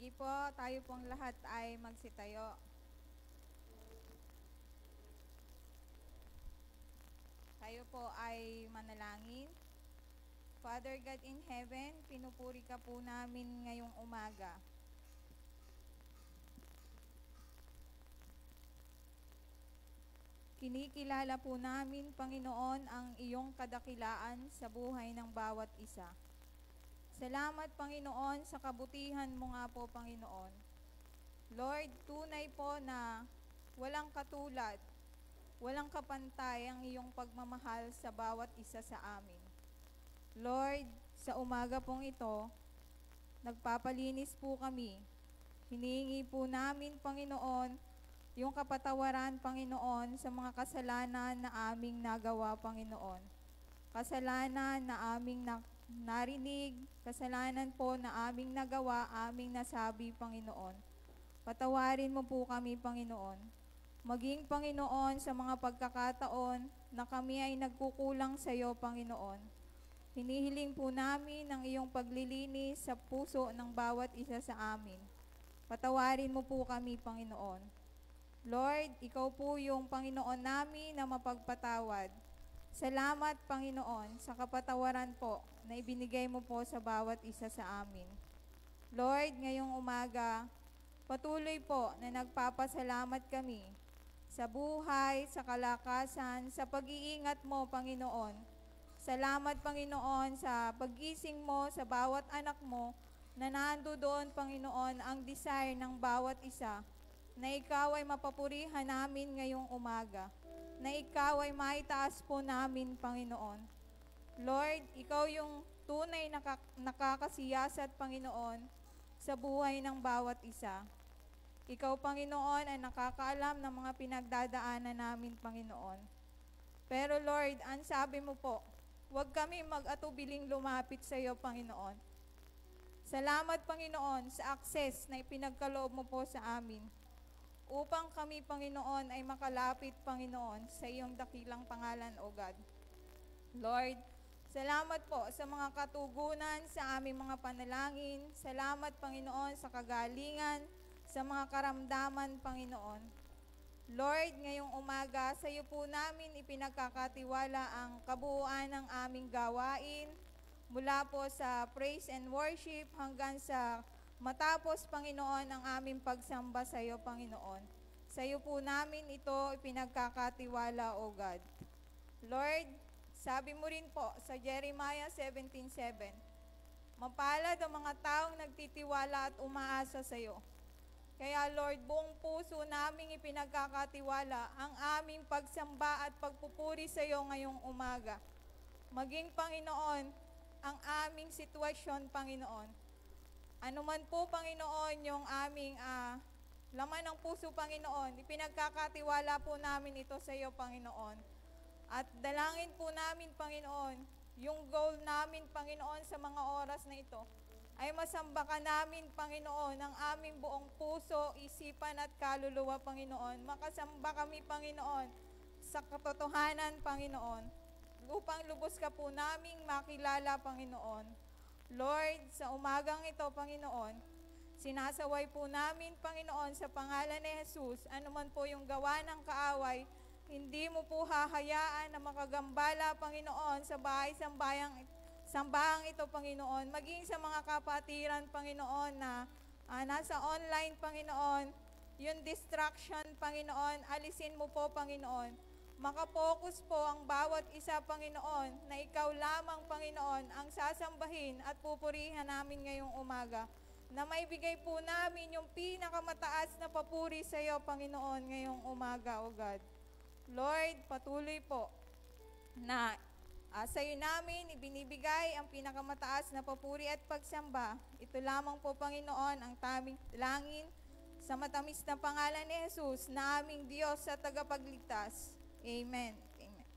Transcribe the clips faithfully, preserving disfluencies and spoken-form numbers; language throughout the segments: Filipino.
Sige po, tayo pong lahat ay magsitayo. Tayo po ay manalangin. Father God in heaven, pinupuri ka po namin ngayong umaga. Kinikilala po namin, Panginoon, ang iyong kadakilaan sa buhay ng bawat isa. Salamat, Panginoon, sa kabutihan mo nga po, Panginoon. Lord, tunay po na walang katulad, walang kapantay ang iyong pagmamahal sa bawat isa sa amin. Lord, sa umaga pong ito, nagpapalinis po kami. Hinihingi po namin, Panginoon, yung kapatawaran, Panginoon, sa mga kasalanan na aming nagawa, Panginoon. Kasalanan na aming na, narinig, kasalanan po na aming nagawa, aming nasabi, Panginoon. Patawarin mo po kami, Panginoon. Maging, Panginoon, sa mga pagkakataon na kami ay nagkukulang sa iyo, Panginoon. Hinihiling po namin ang iyong paglilinis sa puso ng bawat isa sa amin. Patawarin mo po kami, Panginoon. Lord, ikaw po yung Panginoon namin na mapagpatawad. Salamat, Panginoon, sa kapatawaran po na ibinigay mo po sa bawat isa sa amin. Lord, ngayong umaga, patuloy po na nagpapasalamat kami sa buhay, sa kalakasan, sa pag-iingat mo, Panginoon. Salamat, Panginoon, sa paggising mo sa bawat anak mo na nando doon, Panginoon, ang desire ng bawat isa na ikaw ay mapapurihan namin ngayong umaga, na ikaw ay maitaas po namin, Panginoon. Lord, ikaw yung tunay na nakakasiyasat, Panginoon, sa buhay ng bawat isa. Ikaw, Panginoon, ay nakakaalam ng mga pinagdadaanan namin, Panginoon. Pero Lord, ang sabi mo po, huwag kami mag-atubiling lumapit sa iyo, Panginoon. Salamat, Panginoon, sa access na ipinagkaloob mo po sa amin, upang kami, Panginoon, ay makalapit, Panginoon, sa iyong dakilang pangalan, O God. Lord, salamat po sa mga katugunan sa aming mga panalangin. Salamat, Panginoon, sa kagalingan, sa mga karamdaman, Panginoon. Lord, ngayong umaga, sa iyo po namin ipinagkakatiwala ang kabuuan ng aming gawain, mula po sa praise and worship hanggang sa matapos, Panginoon, ang aming pagsamba sa iyo, Panginoon. Sa iyo po namin ito ipinagkakatiwala, O God. Lord, sabi mo rin po sa Nehemiah seventeen seven, mapalad ang mga taong nagtitiwala at umaasa sa iyo. Kaya Lord, buong puso naming ipinagkakatiwala ang aming pagsamba at pagpupuri sa iyo ngayong umaga. Maging, Panginoon, ang aming sitwasyon, Panginoon. Ano man po, Panginoon, yung aming uh, laman ng puso, Panginoon, ipinagkakatiwala po namin ito sa iyo, Panginoon. At dalangin po namin, Panginoon, yung goal namin, Panginoon, sa mga oras na ito, ay masamba ka namin, Panginoon, ng aming buong puso, isipan at kaluluwa, Panginoon. Makasamba kami, Panginoon, sa katotohanan, Panginoon. Upang lubos ka po naming makilala, Panginoon. Lord, sa umagang ito, Panginoon, sinasaway po namin, Panginoon, sa pangalan ni Jesus, anuman po yung gawa ng kaaway, hindi mo po hahayaan na makagambala, Panginoon, sa bahay-sambayang sambahang ito, Panginoon, maging sa mga kapatiran, Panginoon, na uh, nasa online, Panginoon, yung distraction, Panginoon, alisin mo po, Panginoon. Makapokus po ang bawat isa, Panginoon, na ikaw lamang, Panginoon, ang sasambahin at pupurihan namin ngayong umaga. Na maibigay po namin yung pinakamataas na papuri sa iyo, Panginoon, ngayong umaga, O God. Lord, patuloy po na uh, sa iyo namin ibinibigay ang pinakamataas na papuri at pagsamba. Ito lamang po, Panginoon, ang taming langin sa matamis na pangalan ni Jesus na aming Diyos sa tagapagligtas. Amen. Amen.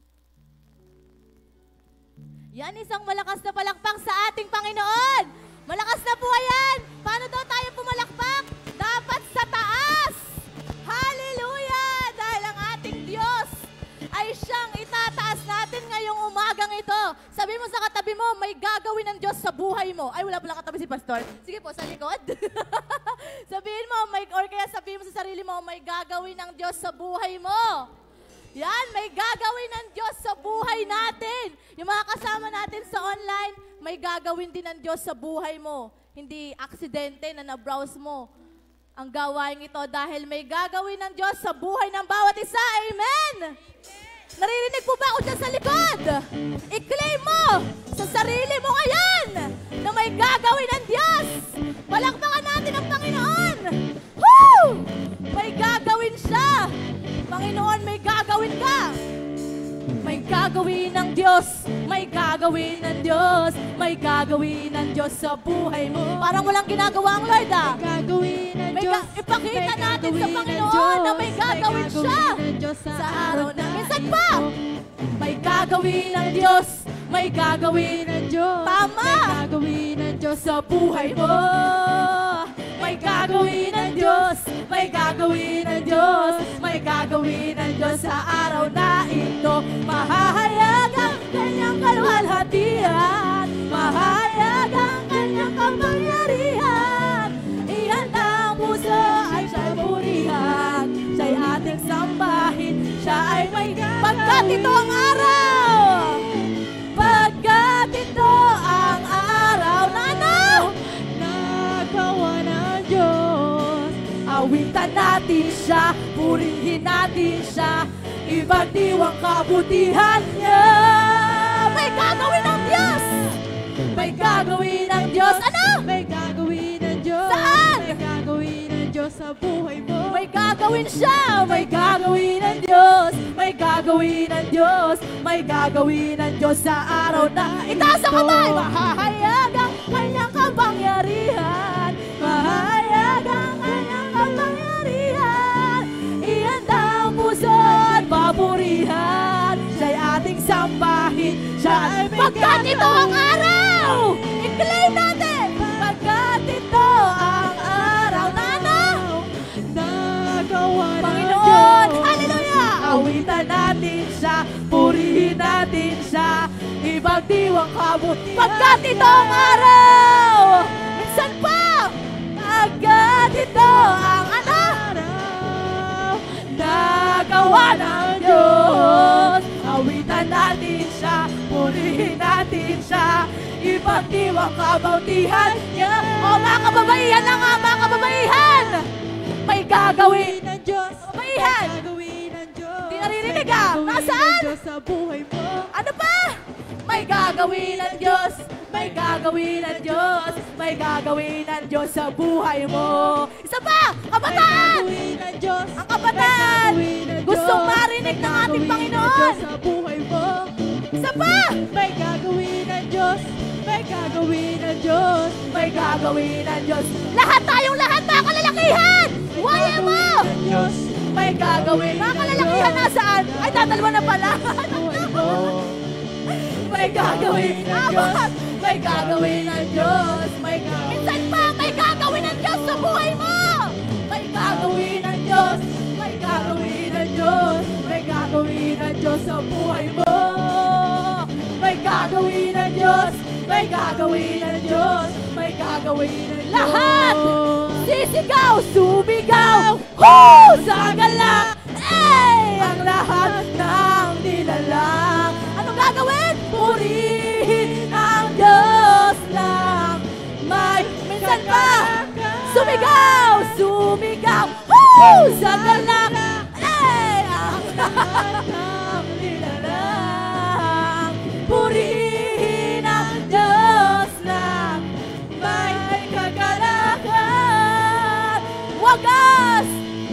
Yan, isang malakas na palakpak sa ating Panginoon. Malakas na po yan. Paano daw tayo pumalakpak? Dapat sa taas. Hallelujah! Dahil ang ating Diyos ay siyang itataas natin ngayong umagang ito. Sabi mo sa katabi mo, may gagawin ng Diyos sa buhay mo. mo. Ay, wala pala katabi si Pastor. Sige po, sa likod. Sabihin mo, may, or kaya sabihin mo sa sarili mo, may gagawin ng Diyos sa buhay mo. Yan, may gagawin ng Diyos sa buhay natin. Yung mga kasama natin sa online, may gagawin din ng Diyos sa buhay mo. Hindi aksidente na na-browse mo ang gawain ito dahil may gagawin ng Diyos sa buhay ng bawat isa. Amen! Naririnig po ba ako dyan sa likod? I-claim mo sa sarili mo ngayon na may gagawin ng Diyos. Palakpakan natin ang Panginoon. Woo! May gagawin siya. Panginoon, may gagawin ka. May gagawin ng Diyos. May gagawin ng Diyos. May gagawin ng Diyos sa buhay mo. Parang walang ginagawa ang Lord, ah. May gagawin ng May Diyos. ga- ipakita May natin sa gagawin ng Panginoon Diyos. na may gagawin siya ng Diyos sa araw na. Minsan pa, may gagawin ng Diyos. May gagawin ng Diyos. Tama! May gagawin ng Diyos sa buhay mo. May gagawin ng Diyos. May gagawin ng Diyos. May gagawin ng Diyos sa araw na ito. Mahahayag ang kanyang kalwalhatian. Mahahayag ang kanyang kapangyarihan. Iyan ang puso ay siya'y purihan. Siya'y ating sambahin. Siya ay may pagkat ito ang araw. Pagkat ito ang araw na ano? nagawa ng Diyos. Awitan natin siya, purihin natin siya, ibagdiwang kabutihan niya. May gagawin ng Diyos! May gagawin ng Diyos! Ano? May gagawin ng Diyos. Saan? May gagawin ng Diyos sa buhay mo. May gagawin siya! May gagawin ng Diyos! May gagawin ng Diyos! May gagawin ng Diyos sa araw na itaas ang kamay! Mahahayag ang kanyang kapangyarihan! Mahahayag ang kanyang kapangyarihan! Iyan ang puso at papurihan! Siya'y ating sambahin! Siya ay pagkat ito ang araw! I-claim natin! Pagkat ito ang araw na ano? Nagawa ng Panginoon! Diyos. Hallelujah! Awitan natin siya, purihin natin siya, ibagdiwang kabut, pagkat ito ang araw! Minsan pa! Pagkat ito ang ano? Nagawa ng Diyos! Awitan natin siya, purihin natin siya, ibagdiwang kabutihan niya. O mga kababaihan na nga, mga kababaihan! May gagawin ng Diyos. Kababaihan! May gagawin ng Diyos. Di naririnig May ah! gagawin Nasaan? ng Diyos sa buhay mo. Ano pa? May gagawin ng Diyos! May gagawin ng Diyos! May gagawin ng Diyos sa buhay mo! Isa pa! Kabataan! May gagawin ng Diyos. Ang kabataan! May gagawin ng Gustong Diyos. marinig ng ating May gagawin ng Panginoon! Diyos sa buhay mo. Isa pa! May gagawin ng Diyos. May gagawin ng Diyos. May gagawin ng Diyos! Lahat tayong lahat mga kalalakihan! Waya mo! Diyos. May gagawin! Mga kalalakihan nasaan? Ay, dadalwa na pala! May gagawin ng Diyos! May gagawin ng Diyos! May gagawin! Minsan pa, may gagawin ng Diyos sa buhay mo! May gagawin ng Diyos! May gagawin ng Diyos! May gagawin ng Diyos sa buhay mo! May gagawin ng Diyos! May gagawin ng Diyos! May gagawin ng Diyos! Lahat! Sisigaw! Sumigaw! Hoo! Sa galak! Eh! Ang lahat ng nilalang! Anong gagawin? Purihin ang Diyos lang! May minsan pa! Sumigaw! Sumigaw! Hoo! Sa galak! Eh! Ang lahat ng nilalang! Purihin ang Diyos lang! May kagalakan! Wagas!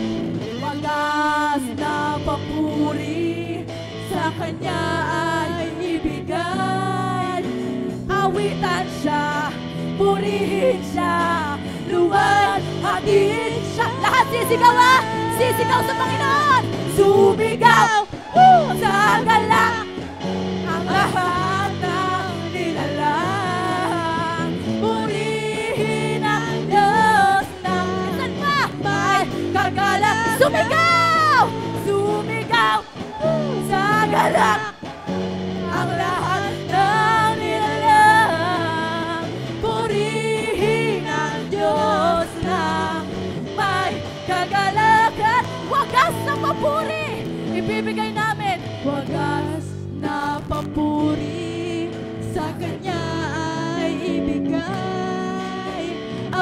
Wagas na papuri sa Kanya ay ibigay. Awitan siya, purihin siya, luwalhatiin siya. Lahat sisigaw ah! Sisigaw sa Panginoon! Sumigaw! Woo! Sa galak! Ang lahat ng nilalang. Purihin ang Diyos ng minsan pa may kagala. Sumigaw! Sumigaw! Sa galak! Ang lahat ng nilalang. Purihin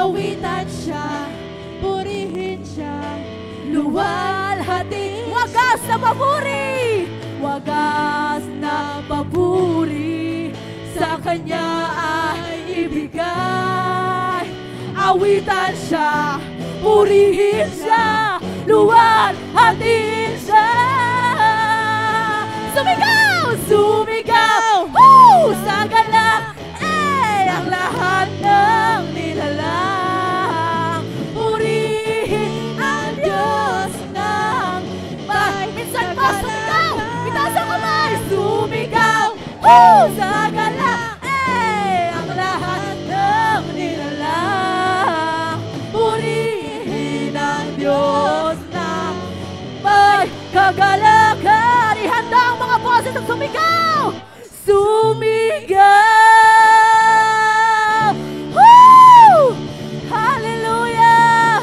awitan siya, purihin siya, luwalhati. Wagas na papuri! Wagas na papuri sa Kanya ay ibigay. Awitan siya, purihin siya, luwalhatiin siya. Sumigaw! Sumigaw! Woo! Sa galak! Eh! Ang lahat ng nilalang. Purihin ang Diyos ng may Minsan pa, sumigaw! Itaas ang kamay! Sumigaw! Woo! Sa galak! Eh! Ang lahat ng nilalang. Purihin ang Diyos ng may kagalakan. Ihanda ang mga boses at sumigaw! Sumigaw! Woo! Hallelujah!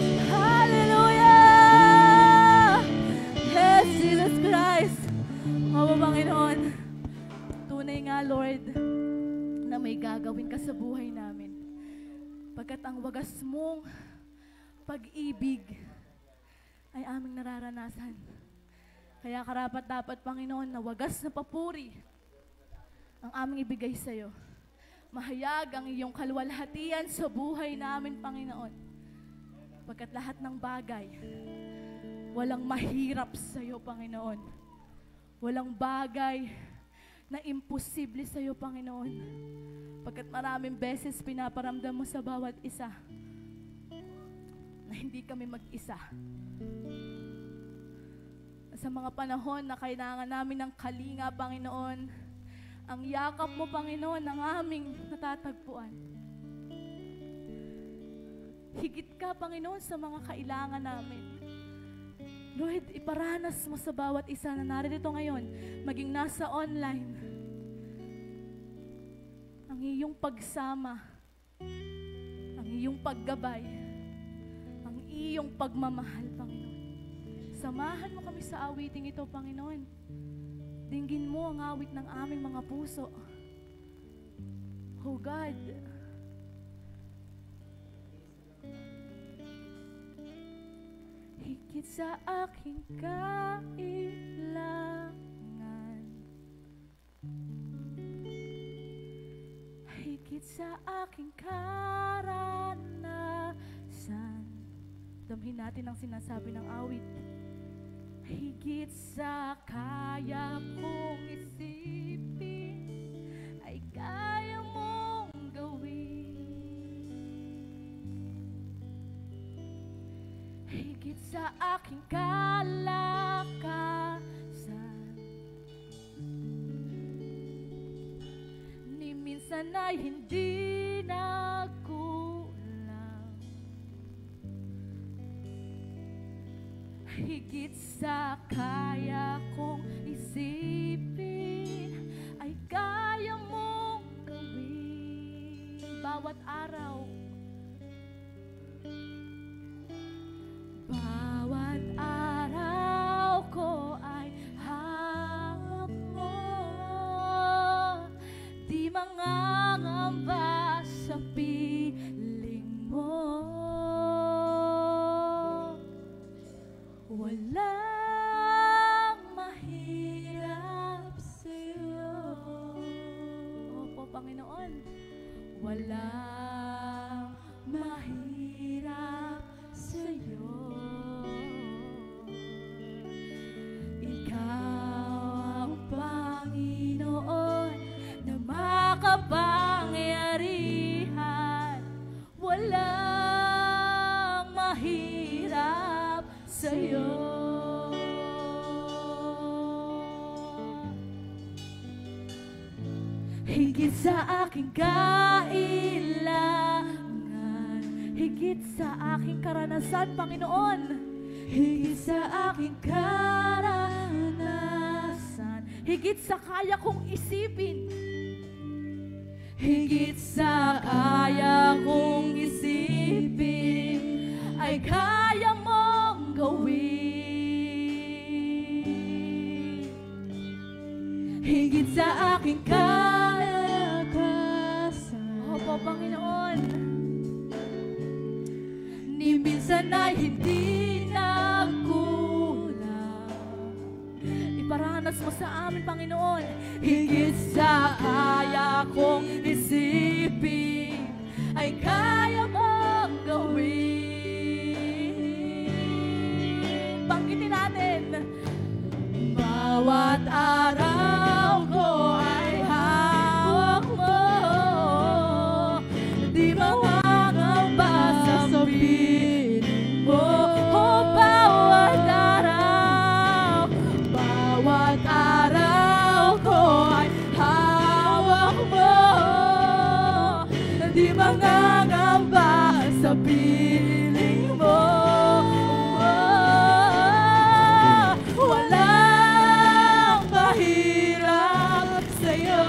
Hallelujah! Yes, Jesus Christ! O Panginoon, tunay nga, Lord, na may gagawin ka sa buhay namin. Pagkat ang wagas mong pag-ibig ay aming nararanasan. Kaya karapat dapat, Panginoon, na wagas na papuri ang aming ibigay sa iyo. Mahayag ang iyong kaluwalhatian sa buhay namin, Panginoon. Pagkat lahat ng bagay, walang mahirap sa iyo, Panginoon. Walang bagay na imposible sa iyo, Panginoon. Pagkat maraming beses pinaparamdam mo sa bawat isa na hindi kami mag-isa. Sa mga panahon na kailangan namin ng kalinga, Panginoon, ang yakap mo, Panginoon, ang aming natatagpuan. Higit ka, Panginoon, sa mga kailangan namin. Lord, iparanas mo sa bawat isa na narito ngayon, maging nasa online, ang iyong pagsama, ang iyong paggabay, ang iyong pagmamahal, Panginoon. Samahan mo kami sa awiting ito, Panginoon. Dinggin mo ang awit ng aming mga puso. Oh God, higit sa aking kailangan, higit sa aking karanasan. Damhin natin ang sinasabi ng awit. Higit sa kaya kong isipin, ay kaya mong gawin. Higit sa aking kalakasan, ni minsan ay hindi nagkulang. Higit sa kaya kong isipin, ay kaya mong gawin. Bawat araw, bawat araw ko ay hawak mo. Di mangangamba sa piling mo. Walang mahirap sa'yo. Opo, Panginoon. Walang mahirap sa'yo. Ikaw ang Panginoon na makapangyarihan. Walang mahirap sa'yo. Higit sa aking kailangan, higit sa aking karanasan, Panginoon. Higit sa aking karanasan, higit sa kaya kong isipin. Higit sa kaya kong isipin, ay kaya mong gawin. Higit sa aking kalakasan. Opo, Panginoon. sana'y hindi nagkulang. Iparanas mo sa amin, Panginoon, higit sa kaya kong isipin, ay kaya mong gawin. Banggitin natin. Bawat araw ko ay hawak mo, di mawawala sa piling mo. Oh, bawat araw, bawat araw ko ay hawak mo, di mangangamba sa piling mo. Walang mahirap sa'yo,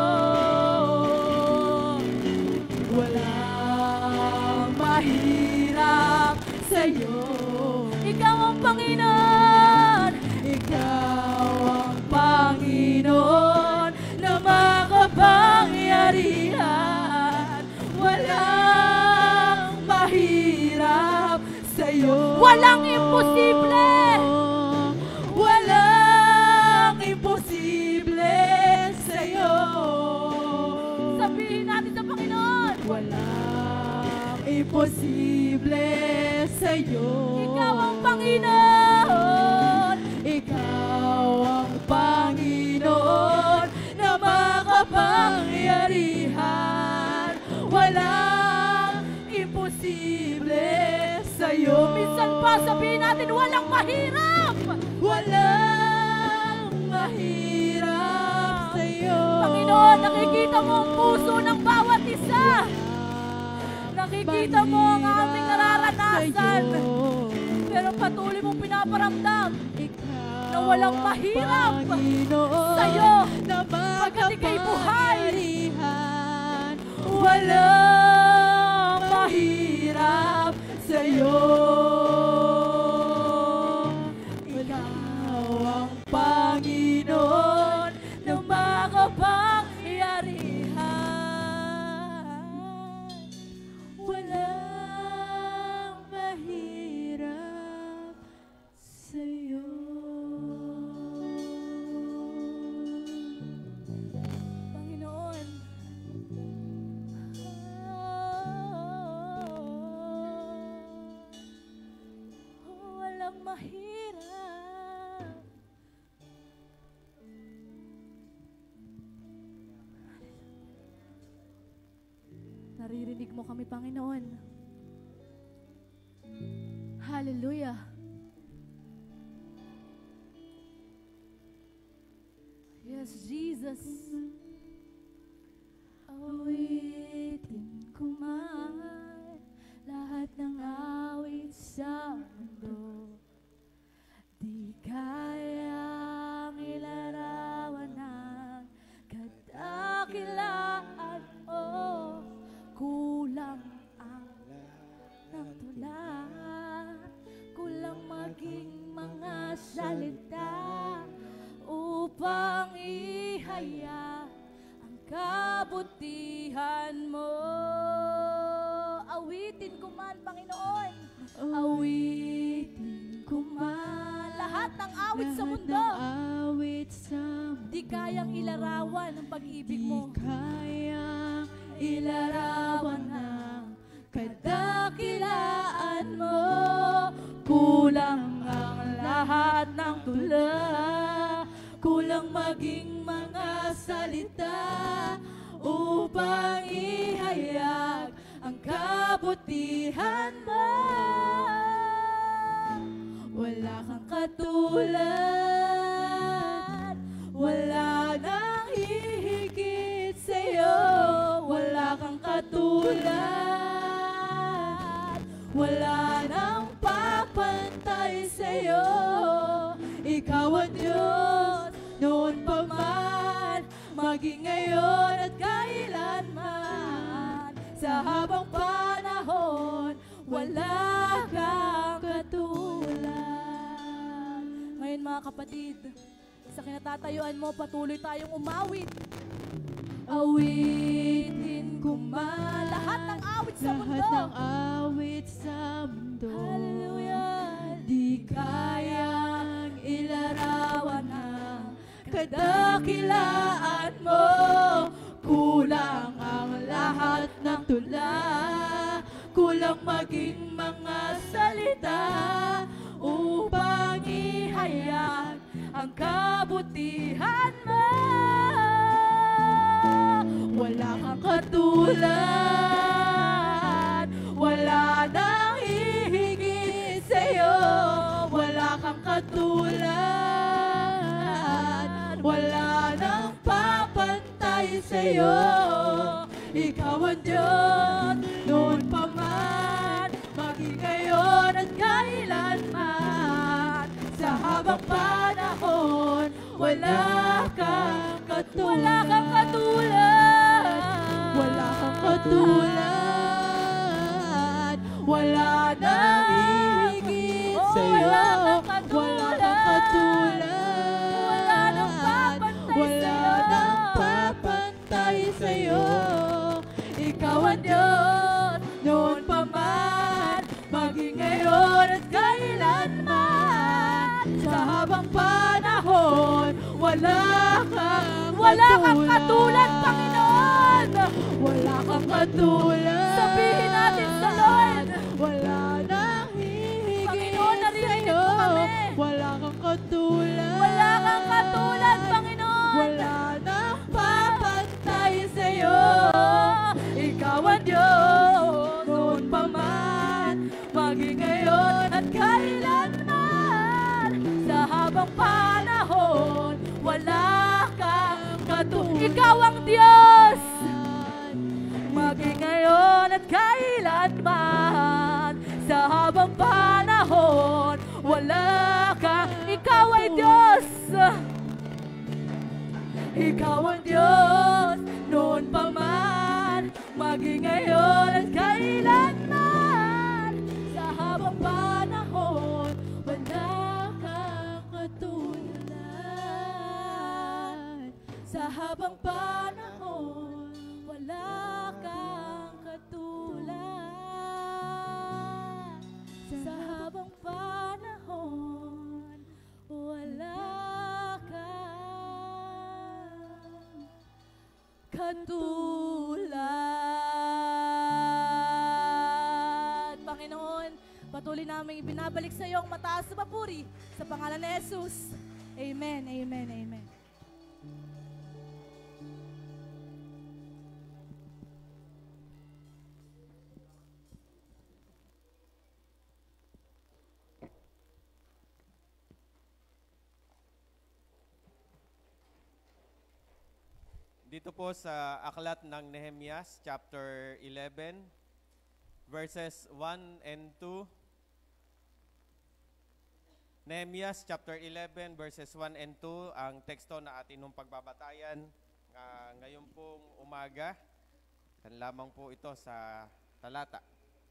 walang mahirap sa'yo. Ikaw ang Panginoon, ikaw ang Panginoon na makapangyarihan. Walang mahirap sa'yo, walang imposible, walang imposible sa'yo. Sabihin natin sa Panginoon, walang imposible sa'yo. Ikaw ang Panginoon, ikaw ang Panginoon na makapangyarihan. Walang imposible sa'yo. Minsan pa sabihin natin, walang mahirap, walang mahirap sa'yo. Panginoon, nakikita mo ang puso ng bawat isa. Nakikita mo ang aming nararanasan. Pero patuloy mong pinaparamdam na walang mahirap sa'yo pagkat ika'y buhay. Walang mahirap sa'yo. Ikaw ang Panginoon na makapangyarihan. Walang mahirap sa'yo. Panginoon, oh, walang mahirap. Naririnig mo kami, Panginoon. Hallelujah. Yes, Jesus. Awitin ko man lahat ng awit sa mundo, di kayang ilarawan ng kadakilaan mo. Kulang ang natulan, kulang maging mga salita upang ihayag ang kabutihan mo. Awitin ko man, Panginoon, awitin ko man lahat ng awit sa mundo, awit sa mundo, di kayang ilarawan ang pag-ibig mo, di kayang ilarawan ang kadakilaan mo. Kulang ang lahat ng tula, kulang maging mga salita upang ihayag ang kabutihan mo. Wala kang katulad, wala nang hihigit sa'yo. Wala kang katulad, wala nang papantay sa'yo. Ikaw ang Diyos, noon pa man, maging ngayon at kailanman. Sa habang panahon, wala kang katulad. Ngayon mga kapatid, sa kinatatayuan mo, patuloy tayong umawit. Awitin ko man lahat ng awit sa mundo, lahat ng awit sa mundo, kadakilaan mo. Kulang ang lahat ng tula, kulang maging mga salita upang ihayag ang kabutihan mo. Wala kang katulad, wala nang hihigit sa'yo. Wala kang katulad, wala nang papantay sa'yo. Ikaw ang Diyos, noon pa man, maging ngayon at kailanman. Sa habang panahon, wala kang katulad. Wala kang katulad, wala kang katulad, wala nang hihigit sa'yo. Wala kang katulad, wala nang papantay sa'yo. Ikaw ang Diyos, noon pa man, maging ngayon at kailanman. Sa habang panahon, wala kang wala kang katulad, Panginoon. Wala kang katulad. Sabihin natin sa Lord, wala nang hihigit Panginoon, narinig mo kami. Wala kang katulad. Wala kang katulad, Panginoon. Wala nang papantay sa'yo. Ikaw ang Diyos, noon pa man, maging ngayon at kailanman. Sa habang panahon, wala kang katulad. Ikaw ang Diyos, maging ngayon at kailanman. Sa habang panahon, wala kang. Ikaw ay Diyos, ikaw ang Diyos, noon pa man, maging ngayon at kailanman. Sa habang panahon, wala kang katulad. Sa habang panahon, wala kang katulad. Sa habang panahon, wala kang katulad. Panginoon, patuloy namin ibinabalik sa iyo ang mataas na papuri sa pangalan ni Jesus. Amen, amen, amen. Dito po sa aklat ng Nehemiah, chapter eleven, verses one and two. Nehemiah, chapter eleven, verses one and two, ang teksto na atin nung pagbabatayan uh, ngayon pong umaga. Yan lamang po ito sa talata.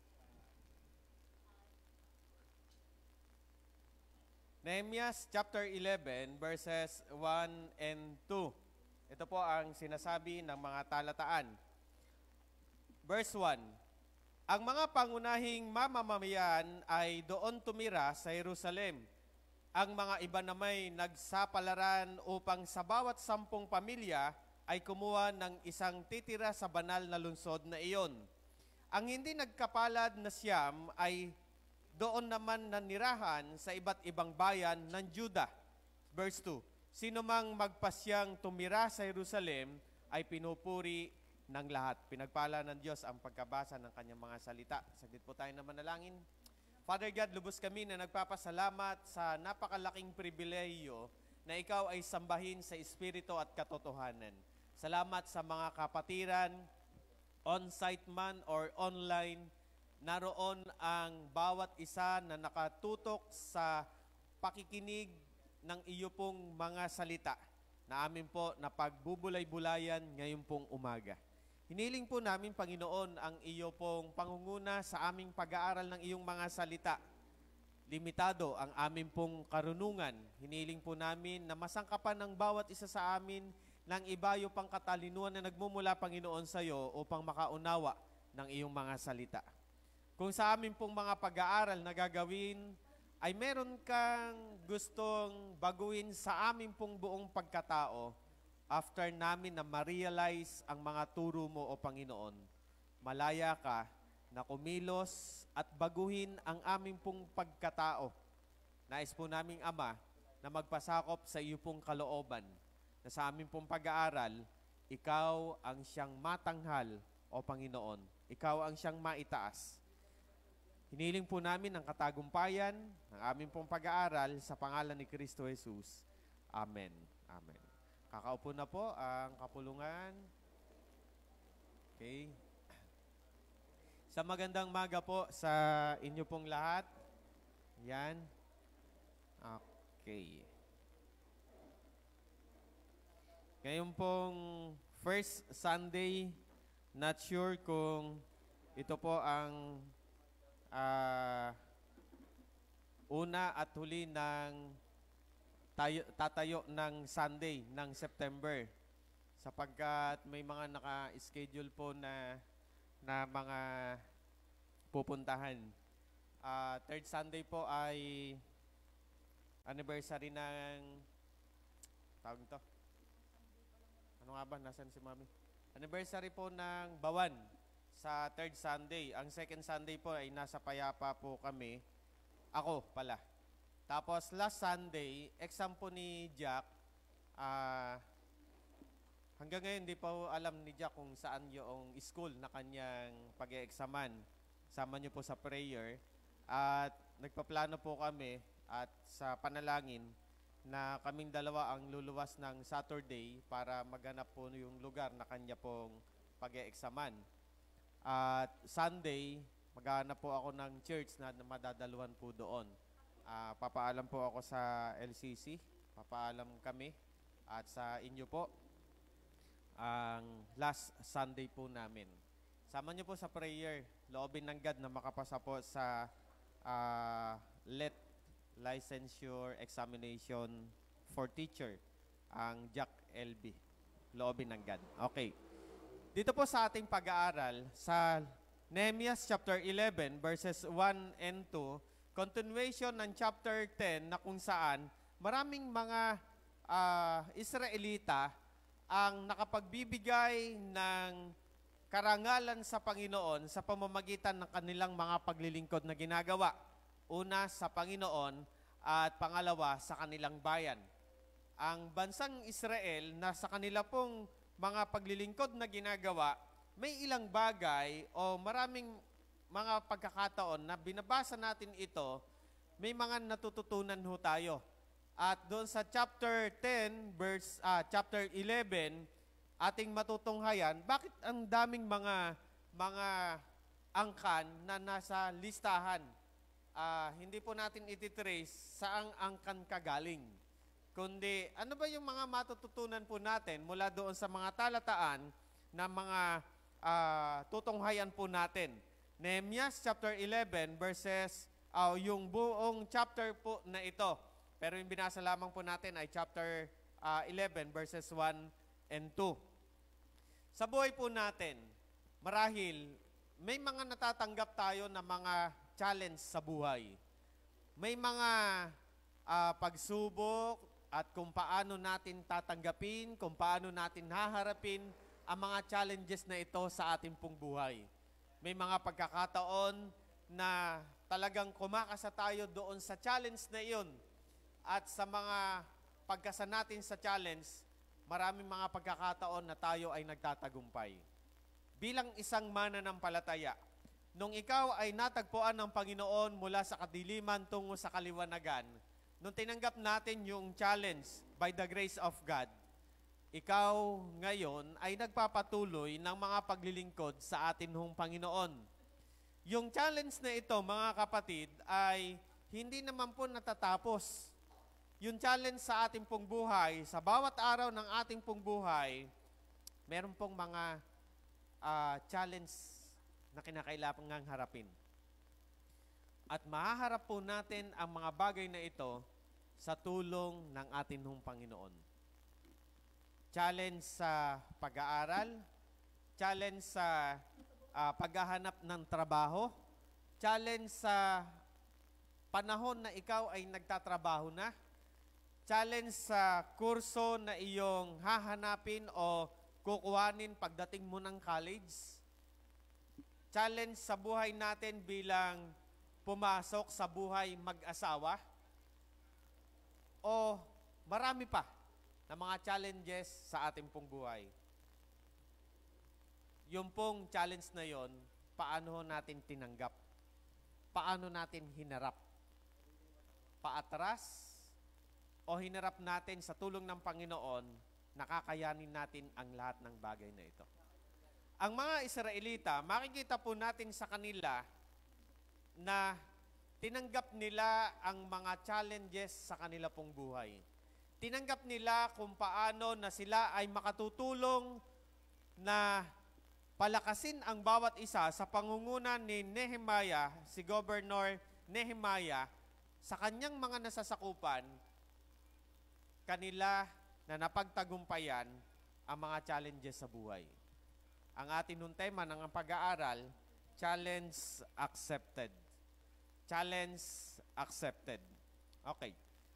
Nehemiah, chapter eleven, verses one and two. Ito po ang sinasabi ng mga talataan. Verse one, ang mga pangunahing mamamayan ay doon tumira sa Jerusalem. Ang mga iba na may nagsapalaran upang sa bawat sampung pamilya ay kumuha ng isang titira sa banal na lungsod na iyon. Ang hindi nagkapalad na siyam ay doon naman nanirahan sa iba't ibang bayan ng Juda. Verse two, sino mang magpasyang tumira sa Jerusalem ay pinupuri ng lahat. Pinagpala ng Diyos ang pagkabasa ng kanyang mga salita. Saglit po tayo na manalangin. Father God, lubos kami na nagpapasalamat sa napakalaking pribileyo na ikaw ay sambahin sa espiritu at katotohanan. Salamat sa mga kapatiran, on-site man or online, naroon ang bawat isa na nakatutok sa pakikinig ng iyo pong mga salita na amin po na pagbubulay-bulayan ngayon pong umaga. Hiniling po namin, Panginoon, ang iyo pong pangunguna sa aming pag-aaral ng iyong mga salita. Limitado ang amin pong karunungan. Hiniling po namin na masangkapan ng bawat isa sa amin ng ibayo pang katalinuhan na nagmumula, Panginoon, sa iyo upang makaunawa ng iyong mga salita. Kung sa amin pong mga pag-aaral na gagawin ay meron kang gustong baguhin sa amin pong buong pagkatao, after namin na ma-realize ang mga turo mo, O Panginoon, malaya ka na kumilos at baguhin ang aming pong pagkatao. Nais po naming Ama na magpasakop sa iyo pong kalooban na sa aming pong pag-aaral, ikaw ang siyang matanghal, O Panginoon. Ikaw ang siyang maitaas. Hiniling po namin ang katagumpayan ng aming pong pag-aaral sa pangalan ni Kristo Jesus. Amen. Amen. Kakaupo na po ang kapulungan. Okay. Sa magandang maga po sa inyo pong lahat. Yan. Okay. Ngayon pong first Sunday, not sure kung ito po ang uh, una at huli ng tayo, tatayo ng Sunday ng September, sapagkat may mga naka-schedule po na na mga pupuntahan. Uh, third Sunday po ay anniversary ng tawag nito. Ano nga ba? Nasaan si Mami? Anniversary po ng Bawan sa third Sunday. Ang second Sunday po ay nasa Payapa po kami. Ako pala. Tapos last Sunday, exam po ni Jack. Ah... Uh, Hanggang ngayon, hindi pa alam ni Jack kung saan yung school na kanyang pag-e-examan. Sama niyo po sa prayer. At nagpaplano po kami at sa panalangin na kaming dalawa ang luluwas ng Saturday para maghanap po yung lugar na kanya pong pag-e-examan. At Sunday, maghanap po ako ng church na madadaluhan po doon. Uh, papaalam po ako sa L C C. Papaalam kami at sa inyo po ang last Sunday po namin. Sama niyo po sa prayer, loobin ng God na makapasa po sa uh, L E T Licensure Examination for Teacher, ang Jack L B. Loobin ng God. Okay. Dito po sa ating pag-aaral, sa Nehemiah chapter eleven, verses one and two, continuation ng chapter ten na kung saan maraming mga uh, Israelita ang nakapagbibigay ng karangalan sa Panginoon sa pamamagitan ng kanilang mga paglilingkod na ginagawa. Una, sa Panginoon, at pangalawa, sa kanilang bayan. Ang bansang Israel na sa kanila pong mga paglilingkod na ginagawa, may ilang bagay o maraming mga pagkakataon na binabasa natin ito, may mga natututunan ho tayo. At doon sa chapter ten, verse, uh, chapter eleven, ating matutunghayan, bakit ang daming mga mga angkan na nasa listahan? Uh, hindi po natin ititrace saang angkan kagaling. Kundi, ano ba yung mga matututunan po natin mula doon sa mga talataan na mga uh, tutunghayan po natin? Nehemiah chapter eleven, verses, uh, yung buong chapter po na ito. Pero yung binasa lamang po natin ay chapter uh, eleven, verses one and two. Sa buhay po natin, marahil, may mga natatanggap tayo na mga challenge sa buhay. May mga uh, pagsubok at kung paano natin tatanggapin, kung paano natin haharapin ang mga challenges na ito sa ating pong buhay. May mga pagkakataon na talagang kumakasa tayo doon sa challenge na iyon. At sa mga pagkasa natin sa challenge, maraming mga pagkakataon na tayo ay nagtatagumpay. Bilang isang mananampalataya, nung ikaw ay natagpuan ng Panginoon mula sa kadiliman tungo sa kaliwanagan, nung tinanggap natin yung challenge by the grace of God, ikaw ngayon ay nagpapatuloy ng mga paglilingkod sa atin hong Panginoon. Yung challenge na ito, mga kapatid, ay hindi naman po natatapos. Yung challenge sa ating pong buhay, sa bawat araw ng ating pong buhay, meron pong mga uh, challenge na kinakailangang harapin. At mahaharap po natin ang mga bagay na ito sa tulong ng ating hong Panginoon. Challenge sa pag-aaral, challenge sa uh, paghahanap ng trabaho, challenge sa panahon na ikaw ay nagtatrabaho na, challenge sa kurso na iyong hahanapin o kukuhanin pagdating mo ng college. Challenge sa buhay natin bilang pumasok sa buhay mag-asawa. O marami pa na mga challenges sa ating pong buhay. Yung pong challenge na yon, paano natin tinanggap? Paano natin hinarap? Paatras o hinarap natin sa tulong ng Panginoon, nakakayanin natin ang lahat ng bagay na ito. Ang mga Israelita, makikita po natin sa kanila na tinanggap nila ang mga challenges sa kanila pong buhay. Tinanggap nila kung paano na sila ay makatutulong na palakasin ang bawat isa sa pangunguna ni Nehemiah, si Governor Nehemiah, sa kanyang mga nasasakupan, kanila na napagtagumpayan ang mga challenges sa buhay. Ang atin nung tema ng pag-aaral, challenge accepted. Challenge accepted. Okay.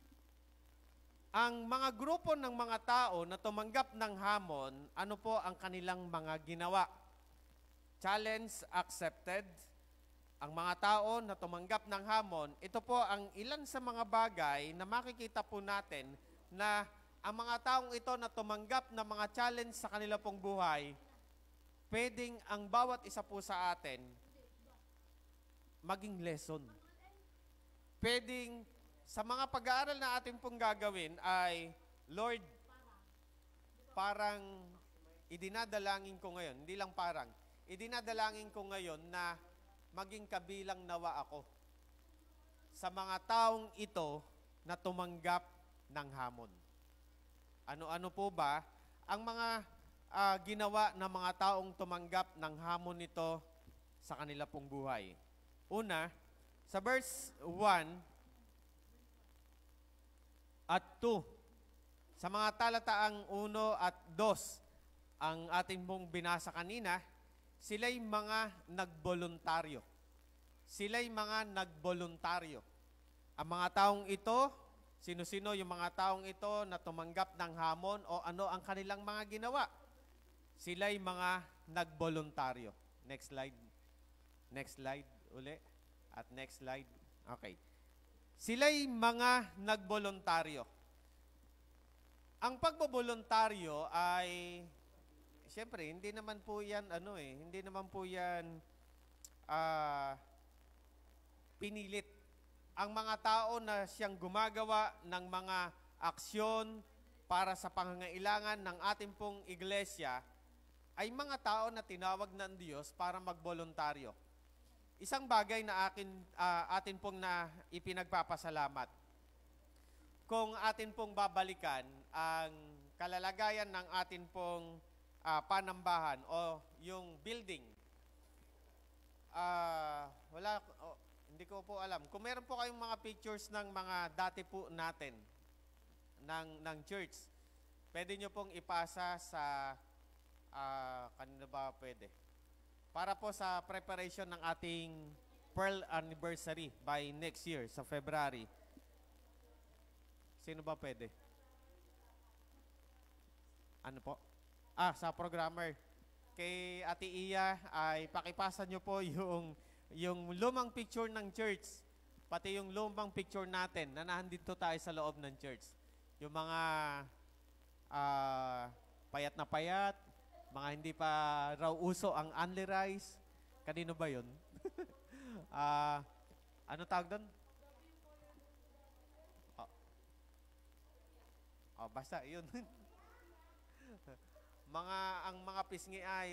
Ang mga grupo ng mga tao na tumanggap ng hamon, ano po ang kanilang mga ginawa? Challenge accepted. Ang mga tao na tumanggap ng hamon, ito po ang ilan sa mga bagay na makikita po natin na ang mga taong ito na tumanggap ng mga challenge sa kanila pong buhay, pwedeng ang bawat isa po sa atin maging lesson. Pwedeng sa mga pag-aaral na ating pong gagawin ay, Lord, parang idinadalangin ko ngayon, hindi lang parang, idinadalangin ko ngayon na maging kabilang nawa ako sa mga taong ito na tumanggap ng hamon. Ano-ano po ba ang mga uh, ginawa ng mga taong tumanggap ng hamon nito sa kanila pong buhay? Una, sa verse one at two, sa mga talataang uno at dos, ang ating pong binasa kanina, sila'y mga nagboluntaryo. Sila'y mga nagboluntaryo. Ang mga taong ito, sino-sino yung mga taong ito na tumanggap ng hamon o ano ang kanilang mga ginawa? Sila'y mga nagboluntaryo. Next slide. Next slide uli. At next slide. Okay. Sila'y mga nagboluntaryo. Ang pagboboluntaryo ay, siyempre, hindi naman po yan, ano eh, hindi naman po yan uh, pinilit. Ang mga tao na siyang gumagawa ng mga aksyon para sa pangangailangan ng ating pong iglesia ay mga tao na tinawag ng Diyos para magboluntaryo. Isang bagay na akin, uh, atin pong na ipinagpapasalamat. Kung atin pong babalikan ang kalalagayan ng atin pong uh, panambahan o yung building, uh, wala, oh, hindi ko po alam. Kung meron po kayong mga pictures ng mga dati po natin ng, ng church, pwede nyo pong ipasa sa, uh, kanina ba pwede? Para po sa preparation ng ating Pearl Anniversary by next year, sa February. Sino ba pwede? Ano po? Ah, sa programmer. Kay Ate Iya, ay pakipasa nyo po yung, yung lumang picture ng church, pati yung lumang picture natin na nandito tayo sa loob ng church. Yung mga uh, payat na payat, mga hindi pa raw uso ang only rice. Kanino ba yun? uh, ano tawag doon? Oh. oh, basta yun. mga, ang mga pisngi ay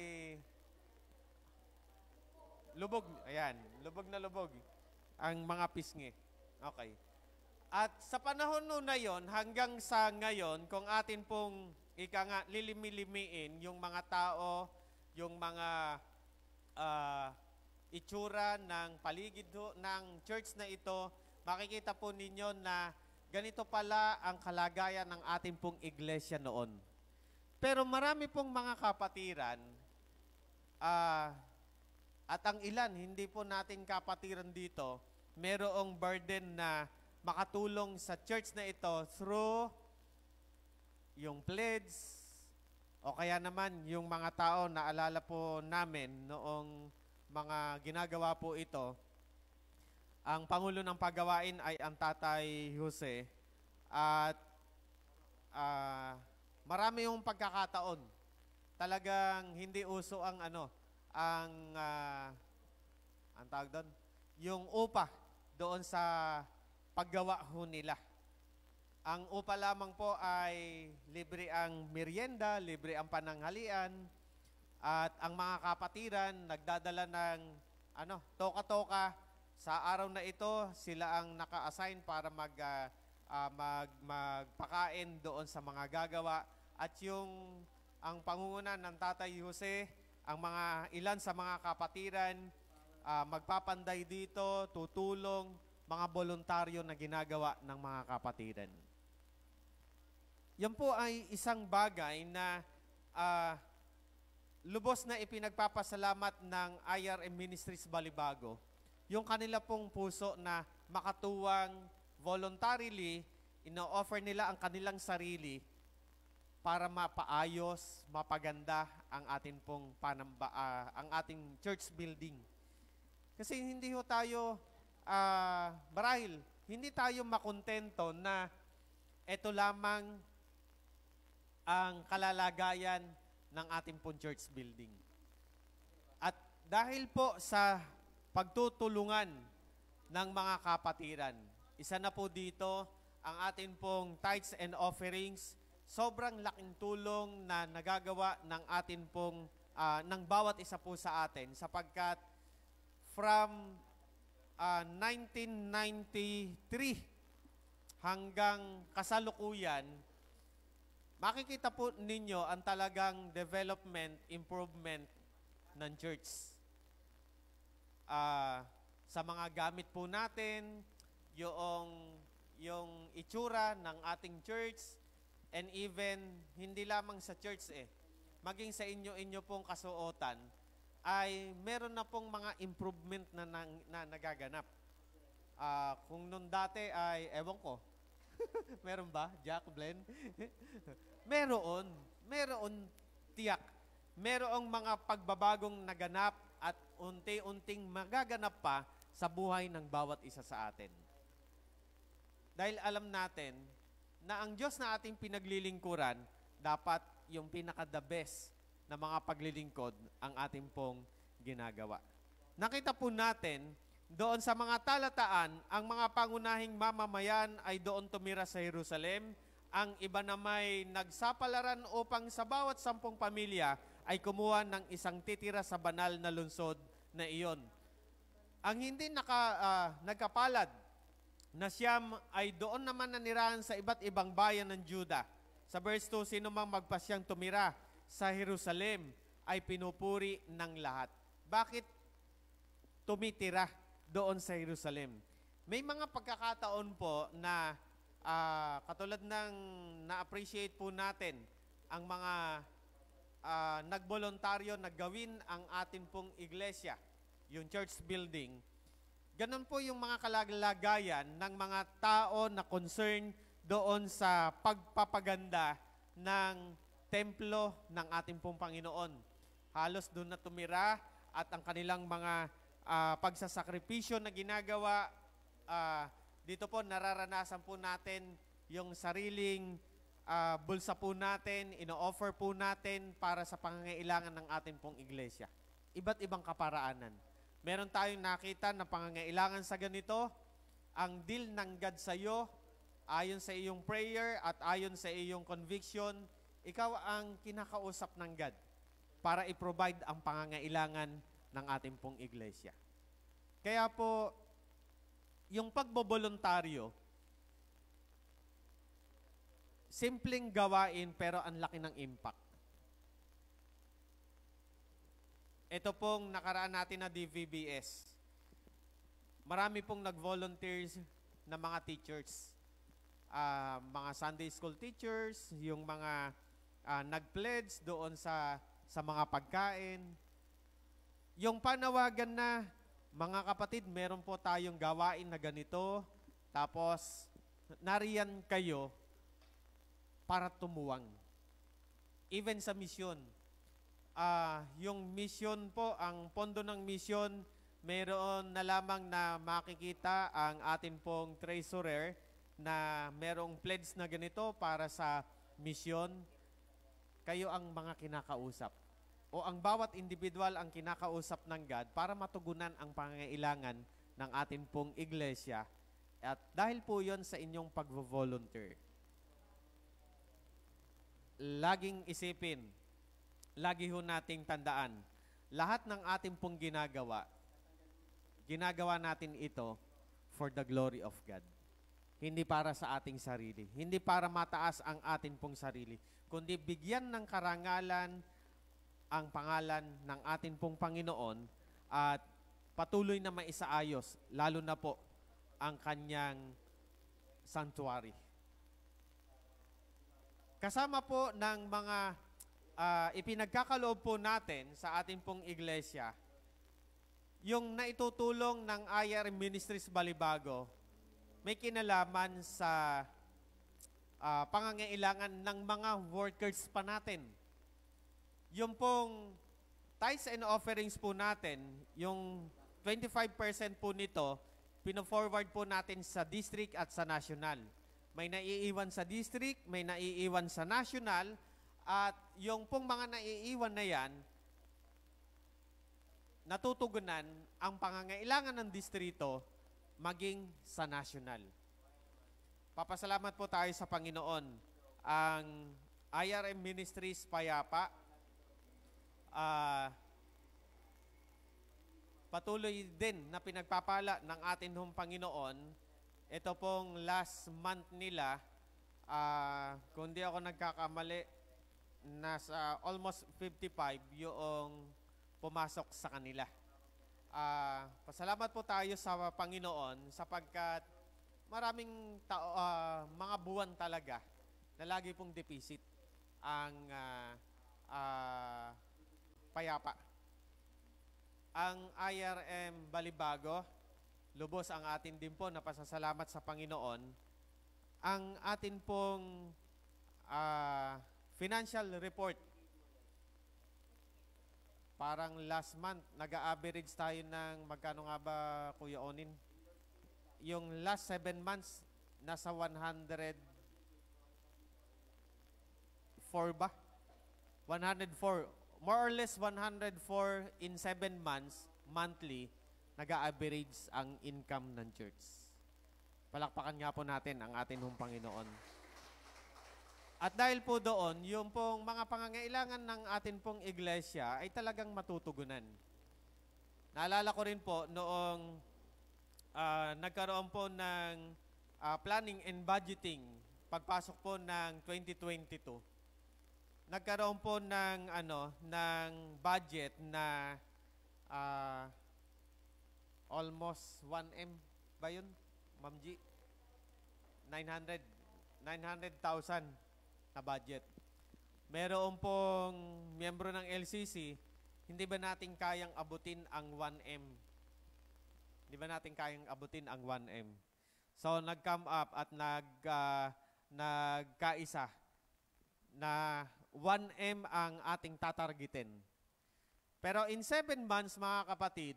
lubog. Ayan, lubog na lubog. Ang mga pisngi. Okay. At sa panahon noon na yon, hanggang sa ngayon, kung atin pong ika nga, lilimilimiin yung mga tao, yung mga uh, itsura ng paligid ho, ng church na ito, makikita po ninyo na ganito pala ang kalagayan ng ating pong iglesia noon. Pero marami pong mga kapatiran, uh, at ang ilan, hindi po natin kapatiran dito, merong burden na makatulong sa church na ito through yung pledge o kaya naman yung mga tao na alala po namin noong mga ginagawa po ito. Ang Pangulo ng Paggawain ay ang Tatay Jose at uh, marami yung pagkakataon. Talagang hindi uso ang ano, ang uh, ang tawag doon, yung upa doon sa paggawa ho nila. Ang upa lamang po ay libre ang merienda, libre ang pananghalian, at ang mga kapatiran nagdadala ng ano, toka-toka. Sa araw na ito, sila ang naka-assign para mag, uh, uh, mag, magpakain doon sa mga gagawa. At yung ang pangunguna ng Tatay Jose, ang mga ilan sa mga kapatiran, uh, magpapanday dito, tutulong, mga voluntaryo na ginagawa ng mga kapatiran. Yan po ay isang bagay na uh, lubos na ipinagpapasalamat ng I R M Ministries Balibago, yung kanila pong puso na makatuwang voluntarily, ino-offer nila ang kanilang sarili para mapaayos, mapaganda ang ating pong panamba, uh, ang ating church building. Kasi hindi ho tayo, uh, marahil, hindi tayo makontento na ito lamang ang kalalagayan ng ating pong church building. At dahil po sa pagtutulungan ng mga kapatiran, isa na po dito ang ating pong tithes and offerings, sobrang laking tulong na nagagawa ng atin pong, uh, ng bawat isa po sa atin, sapagkat from uh, nineteen ninety-three hanggang kasalukuyan, makikita po ninyo ang talagang development, improvement ng church. Uh, sa mga gamit po natin, yung, yung itsura ng ating church, and even, hindi lamang sa church eh, maging sa inyo-inyo pong kasuotan, ay meron na pong mga improvement na, na, na nagaganap. Uh, kung nung dati ay, ewan ko, meron ba? Jack, Glenn? Meron. Meron tiyak. Merong mga pagbabagong naganap at unti-unting magaganap pa sa buhay ng bawat isa sa atin. Dahil alam natin na ang Diyos na ating pinaglilingkuran, dapat yung pinaka-the best na mga paglilingkod ang ating pong ginagawa. Nakita po natin, doon sa mga talataan, ang mga pangunahing mamamayan ay doon tumira sa Jerusalem. Ang iba na may nagsapalaran upang sa bawat sampung pamilya ay kumuha ng isang titira sa banal na lungsod na iyon. Ang hindi naka, uh, nagkapalad na siyam ay doon naman nanirahan sa iba't ibang bayan ng Juda. Sa verse two, sino mang magpasyang tumira sa Jerusalem ay pinupuri ng lahat. Bakit tumitira doon sa Jerusalem? May mga pagkakataon po na uh, katulad ng na-appreciate po natin ang mga uh, nagboluntaryo na gawin ang atin pong iglesia, yung church building. Ganun po yung mga kalalagayan ng mga tao na concern doon sa pagpapaganda ng templo ng ating pong Panginoon. Halos doon na tumira at ang kanilang mga uh, pagsasakripisyo na ginagawa, uh, dito po nararanasan po natin yung sariling uh, bulsa po natin, ino-offer po natin para sa pangangailangan ng ating pong iglesia. Iba't ibang kaparaanan. Meron tayong nakita na pangangailangan sa ganito, ang deal ng God sa iyo, ayon sa iyong prayer at ayon sa iyong conviction, ikaw ang kinakausap ng God para i-provide ang pangangailangan ng ating pong iglesia. Kaya po, yung pagboboluntaryo, simpleng gawain pero ang laki ng impact. Ito pong nakaraan natin na D V B S. Marami pong nag-volunteers na mga teachers. Uh, mga Sunday school teachers, yung mga uh, nag-pledge doon sa, sa mga pagkain. Yung panawagan na, mga kapatid, meron po tayong gawain na ganito. Tapos, nariyan kayo para tumuwang. Even sa misyon. Ah, yung misyon po, ang pondo ng misyon, mayroon na lamang na makikita ang atin pong treasurer na merong pledge na ganito para sa misyon. Kayo ang mga kinakausap. O ang bawat individual ang kinakausap ng God para matugunan ang pangangailangan ng atin pong iglesia. At dahil po yon sa inyong pag-volunteer. Laging isipin, lagi ho nating tandaan, lahat ng ating pong ginagawa, ginagawa natin ito for the glory of God. Hindi para sa ating sarili. Hindi para mataas ang atin pong sarili. Kundi bigyan ng karangalan ang pangalan ng atin pong Panginoon at patuloy na maisaayos, lalo na po ang kanyang sanctuary. Kasama po ng mga uh, ipinagkakaloob po natin sa atin pong iglesia, yung naitutulong ng I R Ministries Balibago, may kinalaman sa uh, pangangailangan ng mga workers pa natin. Yung pong tithes and offerings po natin, yung twenty-five percent po nito, pino-forward po natin sa district at sa national. May naiiwan sa district, may naiiwan sa national, at yung pong mga naiiwan na yan, natutugunan ang pangangailangan ng distrito maging sa national. Papasalamat po tayo sa Panginoon. Ang I R M Ministries Payapa, uh, patuloy din na pinagpapala ng atin hong Panginoon. Ito pong last month nila, uh, kung di ako nagkakamali, nasa almost fifty-five yung pumasok sa kanila. Uh, pasalamat po tayo sa Panginoon sapagkat maraming tao, uh, mga buwan talaga na lagi pong deficit ang uh, uh, Payapa. Ang I R M Balibago, lubos ang atin din po na pasasalamat sa Panginoon. Ang atin pong uh, financial report, parang last month, nag-a-average tayo ng magkano nga ba, Kuya Onin? Yung last seven months, nasa one hundred four ba? one hundred four. More or less one hundred four in seven months, monthly, nag-a-average ang income ng church. Palakpakan nga po natin ang atin hong Panginoon. At dahil po doon, yung pong mga pangangailangan ng atin pong iglesia ay talagang matutugunan. Naalala ko rin po noong uh, nagkaroon po ng uh, planning and budgeting, pagpasok po ng twenty twenty-two. Nagkaroon po ng ano ng budget na uh, almost one M ba yun, Ma'am G? nine hundred thousand na budget. Meron pong miyembro ng L C C, hindi ba natin kayang abutin ang one M? Hindi ba natin kayang abutin ang one M? So, nag-come up at nag, uh, nagkaisa na one M ang ating tatargetin. Pero in seven months, mga kapatid,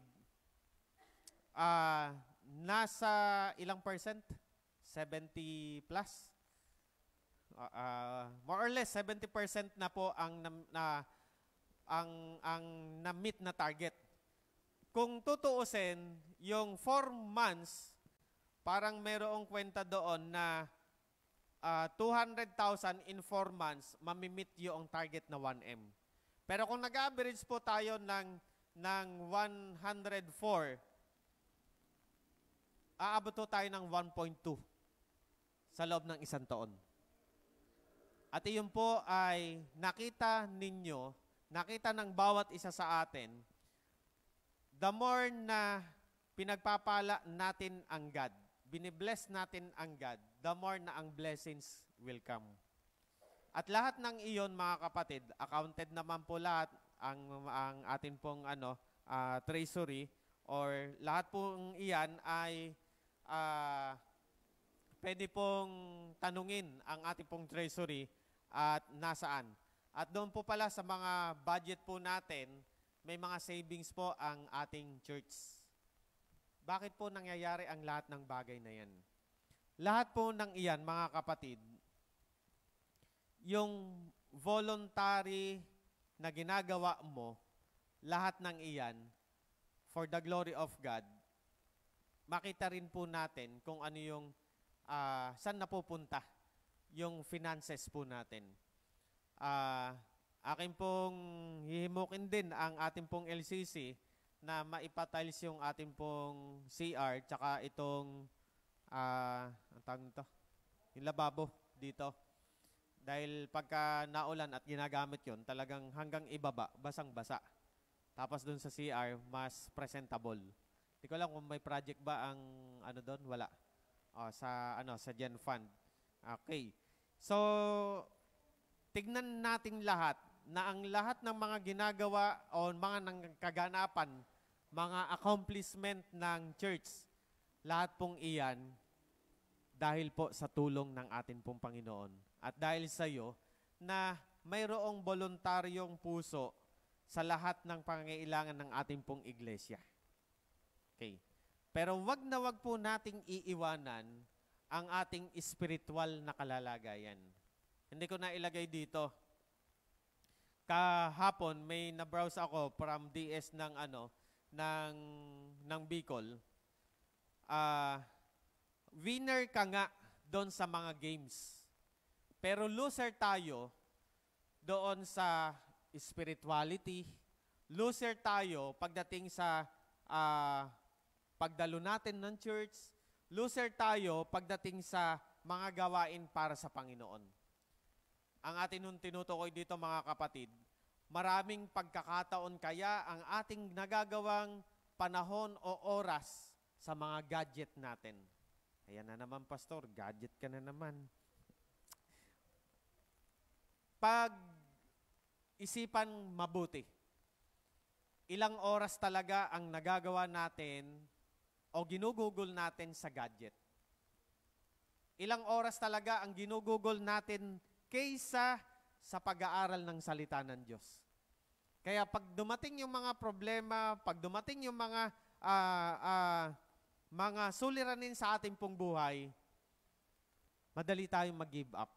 uh, nasa ilang percent? seventy plus? Uh, uh, more or less seventy percent na po ang na, na ang ang na-meet na target. Kung tutuusin, yung four months parang mayroong kwenta doon na uh, two hundred thousand in four months mamimit yung target na one M. Pero kung nag-average po tayo ng ng one hundred four, aabot po tayo ng one point two sa loob ng isang taon. At iyon po ay nakita ninyo, nakita ng bawat isa sa atin, the more na pinagpapala natin ang God, binibless natin ang God, the more na ang blessings will come. At lahat ng iyon, mga kapatid, accounted naman po lahat ang, ang atin pong ano, uh, treasury, or lahat pong iyan ay uh, pwede pong tanungin ang ating pong treasury at nasaan. At doon po pala sa mga budget po natin, may mga savings po ang ating church. Bakit po nangyayari ang lahat ng bagay na yan? Lahat po ng iyan, mga kapatid, yung voluntary na ginagawa mo, lahat ng iyan, for the glory of God, makita rin po natin kung ano yung, uh, saan napupunta yung finances po natin. Uh, akin pong hihimukin din ang ating pong L C C na maipatiles yung ating pong C R tsaka itong, uh, ang tawag nito, yung lababo dito. Dahil pagka naulan at ginagamit yon, talagang hanggang ibaba, basang-basa. Tapos dun sa C R, mas presentable. Hindi ko lang kung may project ba ang ano doon, wala. O, sa ano sa Gen Fund. Okay. So, tignan natin lahat na ang lahat ng mga ginagawa o mga nang kaganapan, mga accomplishment ng church, lahat pong iyan dahil po sa tulong ng atin pong Panginoon. At dahil sa iyo na mayroong voluntaryong puso sa lahat ng pangangailangan ng ating pong iglesia. Okay. Pero wag na wag po nating iiwanan ang ating spiritual na kalalagayan. Hindi ko na ilagay dito. Kahapon may na-browse ako from D S ng ano ng ng Bicol. Ah, uh, winner ka nga doon sa mga games. Pero loser tayo doon sa spirituality. Loser tayo pagdating sa uh, pagdalo natin ng church. Loser tayo pagdating sa mga gawain para sa Panginoon. Ang atin nung tinutukoy dito, mga kapatid, maraming pagkakataon kaya ang ating nagagawang panahon o oras sa mga gadget natin. Ayan na naman, Pastor, gadget ka na naman. Pag-isipan mabuti, ilang oras talaga ang nagagawa natin o ginugugol natin sa gadget? Ilang oras talaga ang ginugugol natin kaysa sa pag-aaral ng salita ng Diyos? Kaya pag dumating yung mga problema, pag dumating yung mga uh, uh, mga suliranin sa ating pong buhay, madali tayong mag-give up.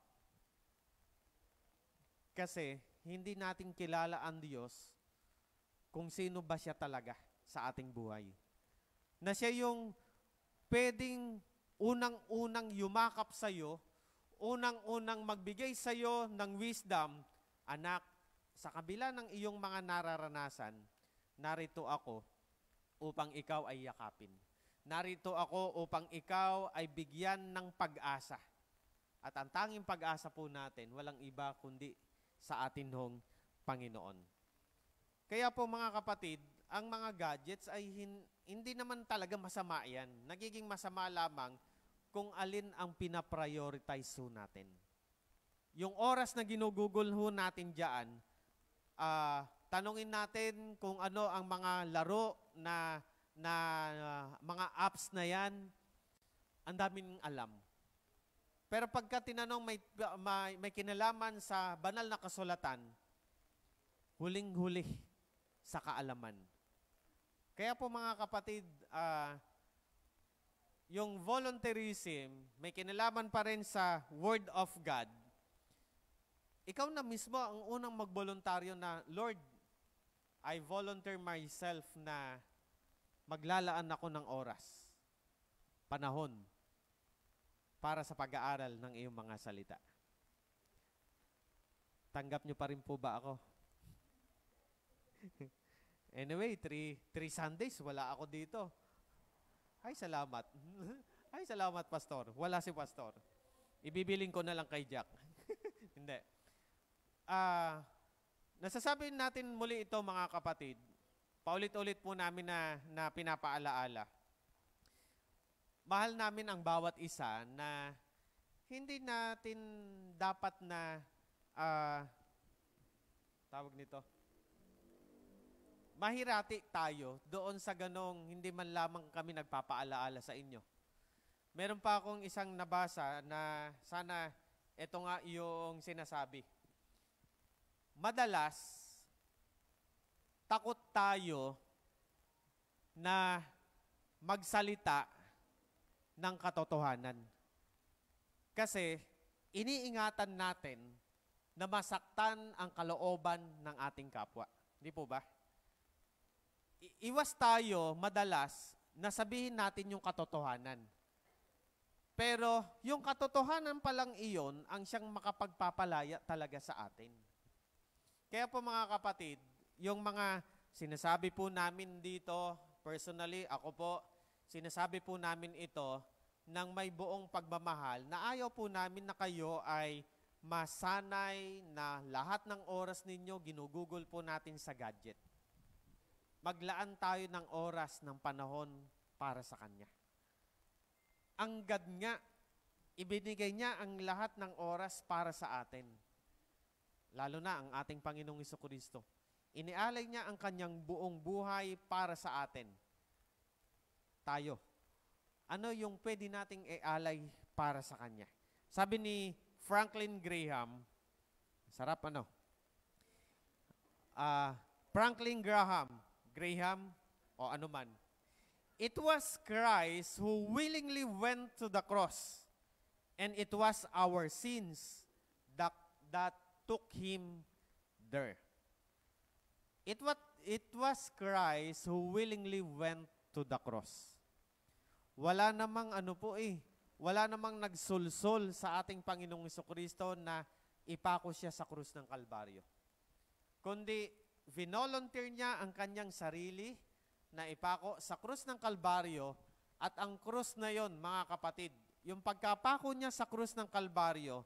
Kasi hindi natin kilala ang Diyos kung sino ba siya talaga sa ating buhay. Na siya yung pwedeng unang-unang yumakap sa iyo, unang-unang magbigay sa iyo ng wisdom, anak, sa kabila ng iyong mga nararanasan, narito ako upang ikaw ay yakapin. Narito ako upang ikaw ay bigyan ng pag-asa. At ang tanging pag-asa po natin, walang iba kundi sa atin hong Panginoon. Kaya po, mga kapatid, ang mga gadgets ay hin- hindi naman talaga masama yan. Nagiging masama lamang kung alin ang pinaprioritize ho natin. Yung oras na ginugugol ho natin dyan, uh, tanungin natin kung ano ang mga laro na, na uh, mga apps na yan, ang daming alam. Pero pagka tinanong may, may, may kinalaman sa banal na kasulatan, huling-huli sa kaalaman. Kaya po, mga kapatid, uh, yung volunteerism, may kinalaman pa rin sa Word of God. Ikaw na mismo ang unang magboluntaryo na, Lord, I volunteer myself na maglalaan ako ng oras, panahon, para sa pag-aaral ng iyong mga salita. Tanggap niyo pa rin po ba ako? Anyway, three, three Sundays, wala ako dito. Ay, salamat. Ay, salamat, Pastor. Wala si Pastor. Ibibiling ko na lang kay Jack. Hindi. Ah, uh, nasasabi natin muli ito, mga kapatid. Paulit-ulit po namin na, na pinapaalaala. Mahal namin ang bawat isa na hindi natin dapat na uh, tawag nito, mahirati tayo doon sa ganong hindi man lamang kami nagpapaalaala sa inyo. meron pa akong isang nabasa na sana ito nga yung sinasabi. Madalas, takot tayo na magsalita ng katotohanan. Kasi iniingatan natin na masaktan ang kalooban ng ating kapwa. Hindi po ba? I- iwas tayo madalas na sabihin natin yung katotohanan. Pero yung katotohanan pa lang iyon ang siyang makapagpapalaya talaga sa atin. Kaya po mga kapatid, yung mga sinasabi po namin dito, personally, ako po, sinasabi po namin ito ng may buong pagmamahal na ayaw po namin na kayo ay masanay na lahat ng oras ninyo ginugugol po natin sa gadget. Maglaan tayo ng oras ng panahon para sa Kanya. Ang God nga, ibinigay niya ang lahat ng oras para sa atin. Lalo na ang ating Panginoong Jesucristo. Inialay niya ang Kanyang buong buhay para sa atin. Tayo. Ano yung pwede nating ialay para sa Kanya? Sabi ni Franklin Graham, sarap ano? Uh, Franklin Graham, Graham o anuman, it was Christ who willingly went to the cross, and it was our sins that, that took Him there. It was, it was Christ who willingly went to the cross. Wala namang ano po eh, wala namang nagsulsol sa ating Panginoong Jesucristo na ipako siya sa krus ng Kalbaryo. Kundi, vinolunteer niya ang kanyang sarili na ipako sa krus ng Kalbaryo, at ang krus na yon, mga kapatid, yung pagkapako niya sa krus ng Kalbaryo,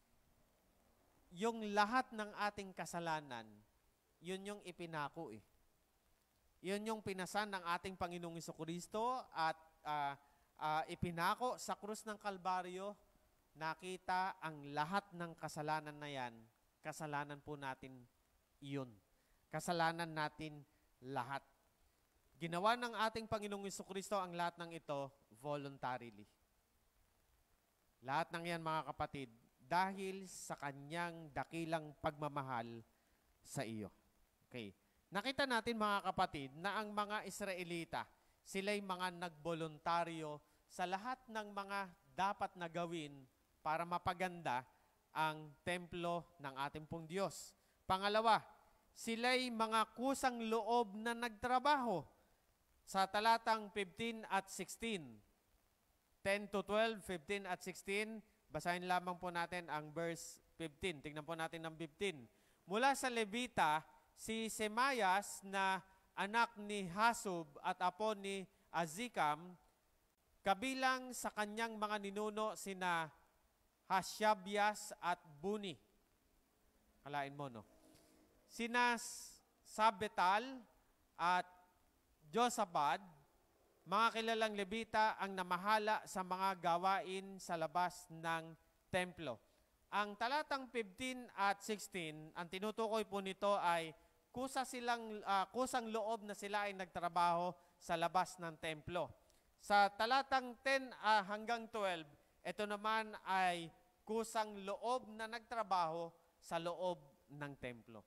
yung lahat ng ating kasalanan, yun yung ipinako eh. Yun yung pinasan ng ating Panginoong Jesucristo at uh, uh, ipinako sa krus ng Kalbaryo. Nakita ang lahat ng kasalanan na yan, kasalanan po natin iyon. Kasalanan natin lahat. Ginawa ng ating Panginoong Jesucristo ang lahat ng ito voluntarily. Lahat ng yan, mga kapatid, dahil sa kanyang dakilang pagmamahal sa iyo. Okay. Nakita natin, mga kapatid, na ang mga Israelita, sila'y mga nagboluntaryo sa lahat ng mga dapat na gawin para mapaganda ang templo ng ating pong Diyos. Pangalawa, sila'y mga kusang loob na nagtrabaho. Sa talatang fifteen at sixteen, ten to twelve, fifteen at sixteen, basahin lamang po natin ang verse fifteen. Tingnan po natin ang fifteen. Mula sa Levita, si Semayas na anak ni Hasub at apo ni Azikam, kabilang sa kanyang mga ninuno sina Hasyabias at Buni. Kalain mo, no? Sina Sabetal at Josabad, mga kilalang Levita ang namahala sa mga gawain sa labas ng templo. Ang talatang fifteen at sixteen, ang tinutukoy po nito ay kusa silang, uh, kusang loob na sila ay nagtrabaho sa labas ng templo. Sa talatang ten uh, hanggang twelve, ito naman ay kusang loob na nagtrabaho sa loob ng templo.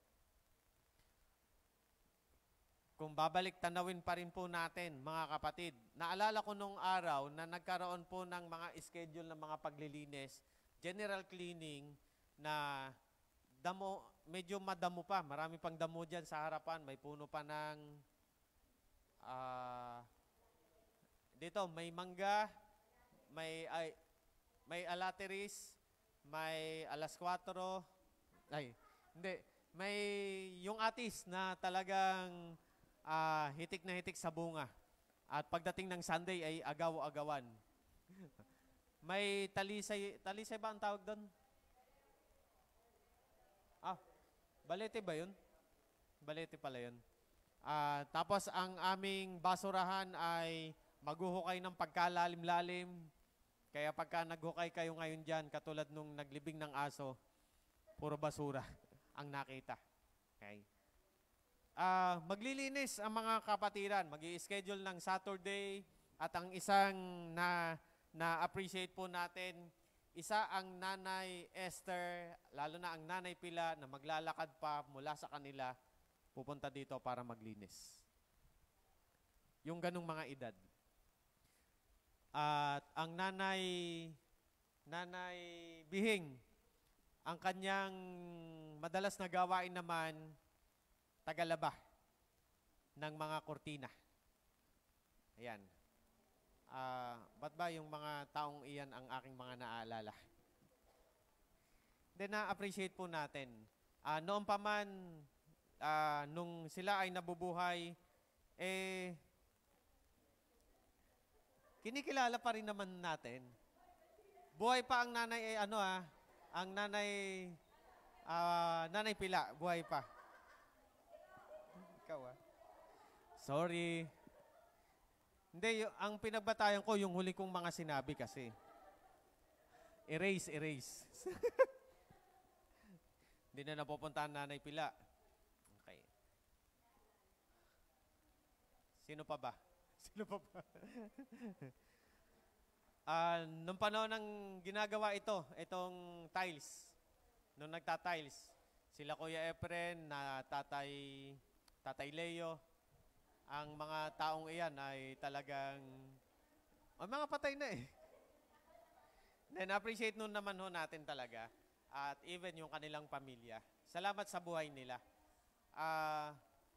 Kung babalik tanawin pa rin po natin, mga kapatid, naalala ko nung araw na nagkaroon po ng mga schedule ng mga paglilinis, general cleaning, na damo, medyo madamo pa. Marami pang damo dyan sa harapan. May puno pa ng, uh, dito, may mangga, may, ay, may alateris, may alas kwatro, ay, hindi, may yung atis na talagang Uh, hitik na hitik sa bunga. At pagdating ng Sunday ay agaw-agawan. May talisay, talisay ba ang tawag doon? Ah, balete ba yun? Balete pala yun. Uh, tapos ang aming basurahan ay maghuhukay ng pagkalalim-lalim. Kaya pagka naghukay kayo ngayon dyan, katulad nung naglibing ng aso, puro basura ang nakita. Okay. Uh, maglilinis ang mga kapatiran. Mag-i-schedule ng Saturday at ang isang na na appreciate po natin. Isa ang Nanay Esther, lalo na ang Nanay Pila na maglalakad pa mula sa kanila, pupunta dito para maglinis. Yung ganong mga edad. At ang Nanay, Nanay Bihing, ang kanyang madalas na gawain naman, tagalaba ng mga kortina. Ayan. Ah, ba't ba yung mga taong iyan ang aking mga naaalala? Then na-appreciate po natin. Ah, noon pa man, ah, nung sila ay nabubuhay, eh, kinikilala pa rin naman natin. Buhay pa ang nanay, eh, ano ah, ang nanay, ah, Nanay Pila, buhay pa. Ikaw ah. Sorry. Hindi, y- ang pinagbatayan ko, yung huli kong mga sinabi kasi. Erase, erase. Hindi na napupuntahan Nanay Pila. Okay. Sino pa ba? Sino pa ba? Ah, nung panahon ng ginagawa ito, itong tiles, nung nagta-tiles, sila Kuya Efren, na tatay, tatay Leo, ang mga taong iyan ay talagang, oh, mga patay na eh. Then appreciate nun naman ho natin talaga. At even yung kanilang pamilya. Salamat sa buhay nila. Ah,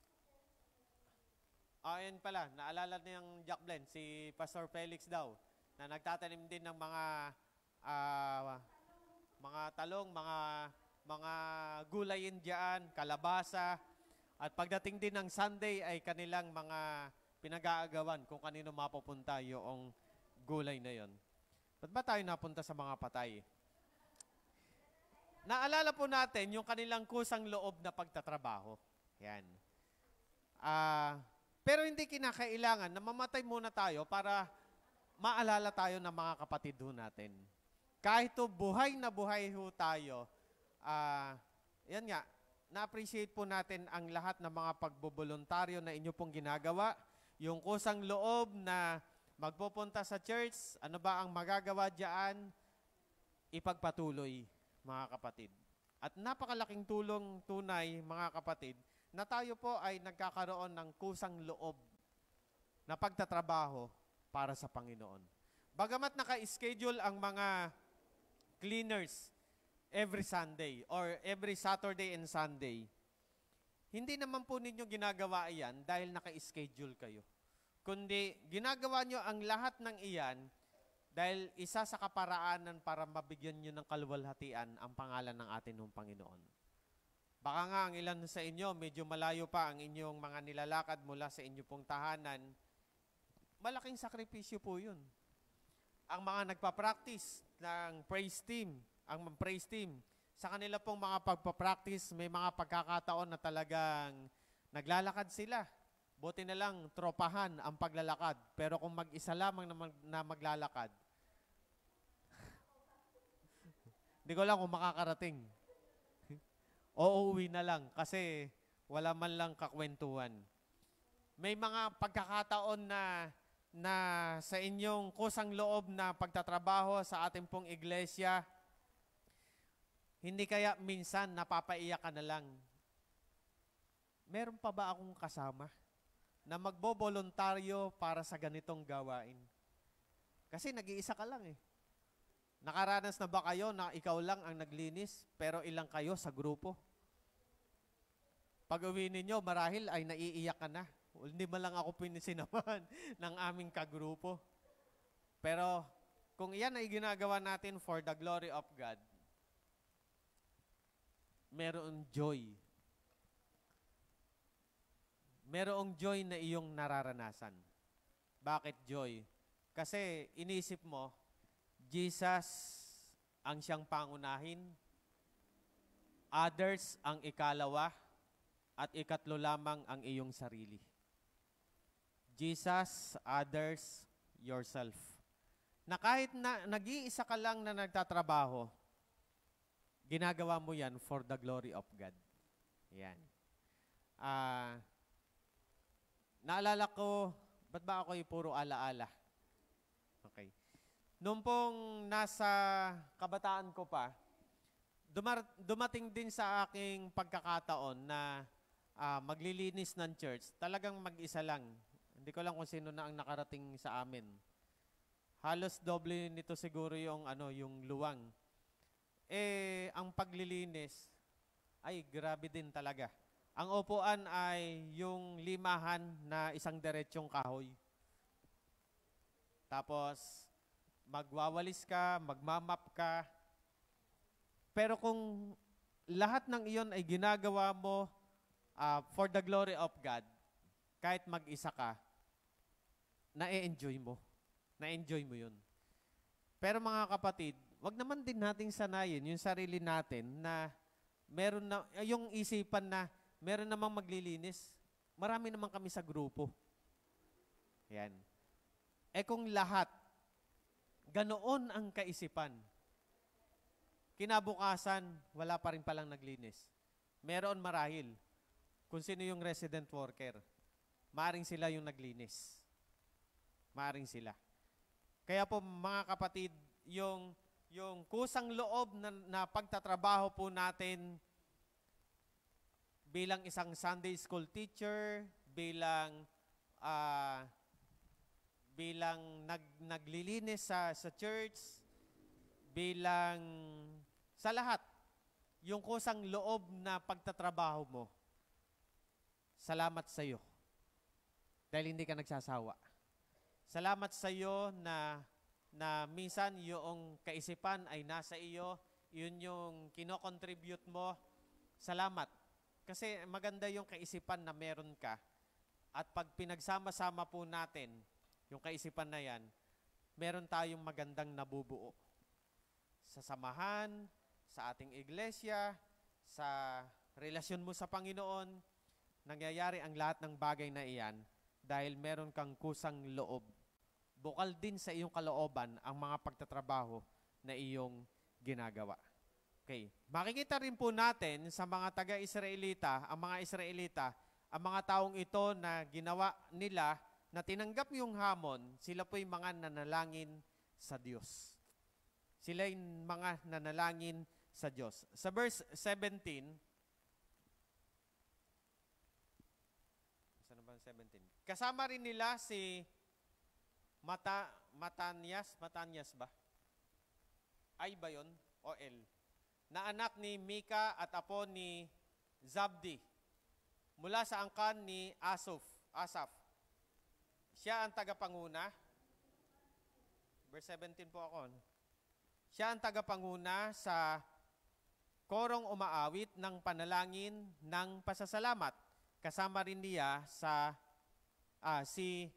uh, ayun pala, naalala niyang Jack Blen, si Pastor Felix daw, na nagtatanim din ng mga ah, mga talong, mga mga gulayin diyan, kalabasa. At pagdating din ng Sunday ay kanilang mga pinag-aagawan kung kanino mapupunta yung gulay na yon. Ba't ba tayo napunta sa mga patay? Naalala po natin yung kanilang kusang loob na pagtatrabaho. Yan. Ah, pero hindi kinakailangan na mamatay muna tayo para maalala tayo ng mga kapatid ho natin. Kahit to buhay na buhay ho tayo, ah, yan nga, na-appreciate po natin ang lahat ng mga pagboboluntaryo na inyo pong ginagawa. Yung kusang loob na magpupunta sa church, ano ba ang magagawa diyan? Ipagpatuloy, mga kapatid. At napakalaking tulong tunay, mga kapatid, na tayo po ay nagkakaroon ng kusang loob na pagtatrabaho para sa Panginoon. Bagamat naka-schedule ang mga cleaners every Sunday or every Saturday and Sunday, hindi naman po ninyo ginagawa iyan dahil naka-schedule kayo. Kundi ginagawa nyo ang lahat ng iyan dahil isa sa kaparaanan para mabigyan nyo ng kaluwalhatian ang pangalan ng atin ng Panginoon. Baka nga ang ilan sa inyo, medyo malayo pa ang inyong mga nilalakad mula sa inyo pong tahanan, malaking sakripisyo po yun. Ang mga nagpa-practice ng praise team, ang praise team, sa kanila pong mga pagpa-practice, may mga pagkakataon na talagang naglalakad sila. Buti na lang, tropahan ang paglalakad. Pero kung mag-isa lamang na, mag, na maglalakad, hindi ko lang kung makakarating. O uuwi na lang kasi wala man lang kakwentuhan. May mga pagkakataon na na sa inyong kusang loob na pagtatrabaho sa ating pong iglesia, hindi kaya minsan napapaiyak ka na lang. Meron pa ba akong kasama na magbobolontaryo para sa ganitong gawain? Kasi nag-iisa ka lang eh. Nakaranas na ba kayo na ikaw lang ang naglinis, pero ilang kayo sa grupo? Pag uwi ninyo, marahil ay naiiyak ka na. Hindi man lang ako pinisinamahan ng aming kagrupo. Pero kung iyan ay ginagawa natin for the glory of God, merong joy. Merong joy na iyong nararanasan. Bakit joy? Kasi inisip mo, Jesus ang siyang pangunahin, others ang ikalawa, at ikatlo lamang ang iyong sarili. Jesus, others, yourself. Na kahit na nag-iisa ka lang na nagtatrabaho, ginagawa mo yan for the glory of God. Yan. Ah, uh, naalala ko, ba't ba ako'y puro alaala? Okay. Noong pong nasa kabataan ko pa, dumar- dumating din sa aking pagkakataon na ah, maglilinis ng church. Talagang mag-isa lang. Hindi ko lang kung sino na ang nakarating sa amin. Halos doble nito siguro yung ano, yung luwang. Eh, ang paglilinis ay grabe din talaga. Ang upuan ay yung limahan na isang diretsong kahoy. Tapos, magwawalis ka, magmamap ka. Pero kung lahat ng iyon ay ginagawa mo ah, for the glory of God, kahit mag-isa ka, na-enjoy mo. Na-enjoy mo yun. Pero mga kapatid, wag naman din nating sanayin yung sarili natin na meron na, yung isipan na meron namang maglilinis. Marami naman kami sa grupo. Yan. Eh kung lahat, ganoon ang kaisipan, kinabukasan, wala pa rin palang naglinis. Meron marahil. Kung sino yung resident worker, maaring sila yung naglinis. Maaring sila. Kaya po mga kapatid, yung, yung kusang loob na, na pagtatrabaho po natin bilang isang Sunday school teacher, bilang uh, bilang nag, naglilinis sa, sa church, bilang sa lahat, yung kusang loob na pagtatrabaho mo, salamat sa iyo. Dahil hindi ka nagsasawa. Salamat sa iyo na, na minsan yung kaisipan ay nasa iyo, yun yung kinocontribute mo. Salamat. Kasi maganda yung kaisipan na meron ka. At pag pinagsama-sama po natin, yung kaisipan na yan, meron tayong magandang nabubuo. Sa samahan, sa ating iglesia, sa relasyon mo sa Panginoon, nangyayari ang lahat ng bagay na iyan dahil meron kang kusang loob. Bukal din sa iyong kalooban ang mga pagtatrabaho na iyong ginagawa. Okay. Makikita rin po natin sa mga taga-Israelita, ang mga Israelita, ang mga taong ito na ginawa nila, na tinanggap yung hamon, sila po'y mga nanalangin sa Diyos. Sila yung mga nanalangin sa Diyos. Sa verse seventeen, saan ba seventeen? Kasama rin nila si Mata, Matanyas, Matanyas ba? Ay ba yun? O El? Na anak ni Mika at apo ni Zabdi. Mula sa angkan ni Asaf. Asaf. Siya ang tagapanguna. Verse seventeen po ako. Siya ang tagapanguna sa korong umaawit ng panalangin ng pasasalamat. Kasama rin niya sa ah, si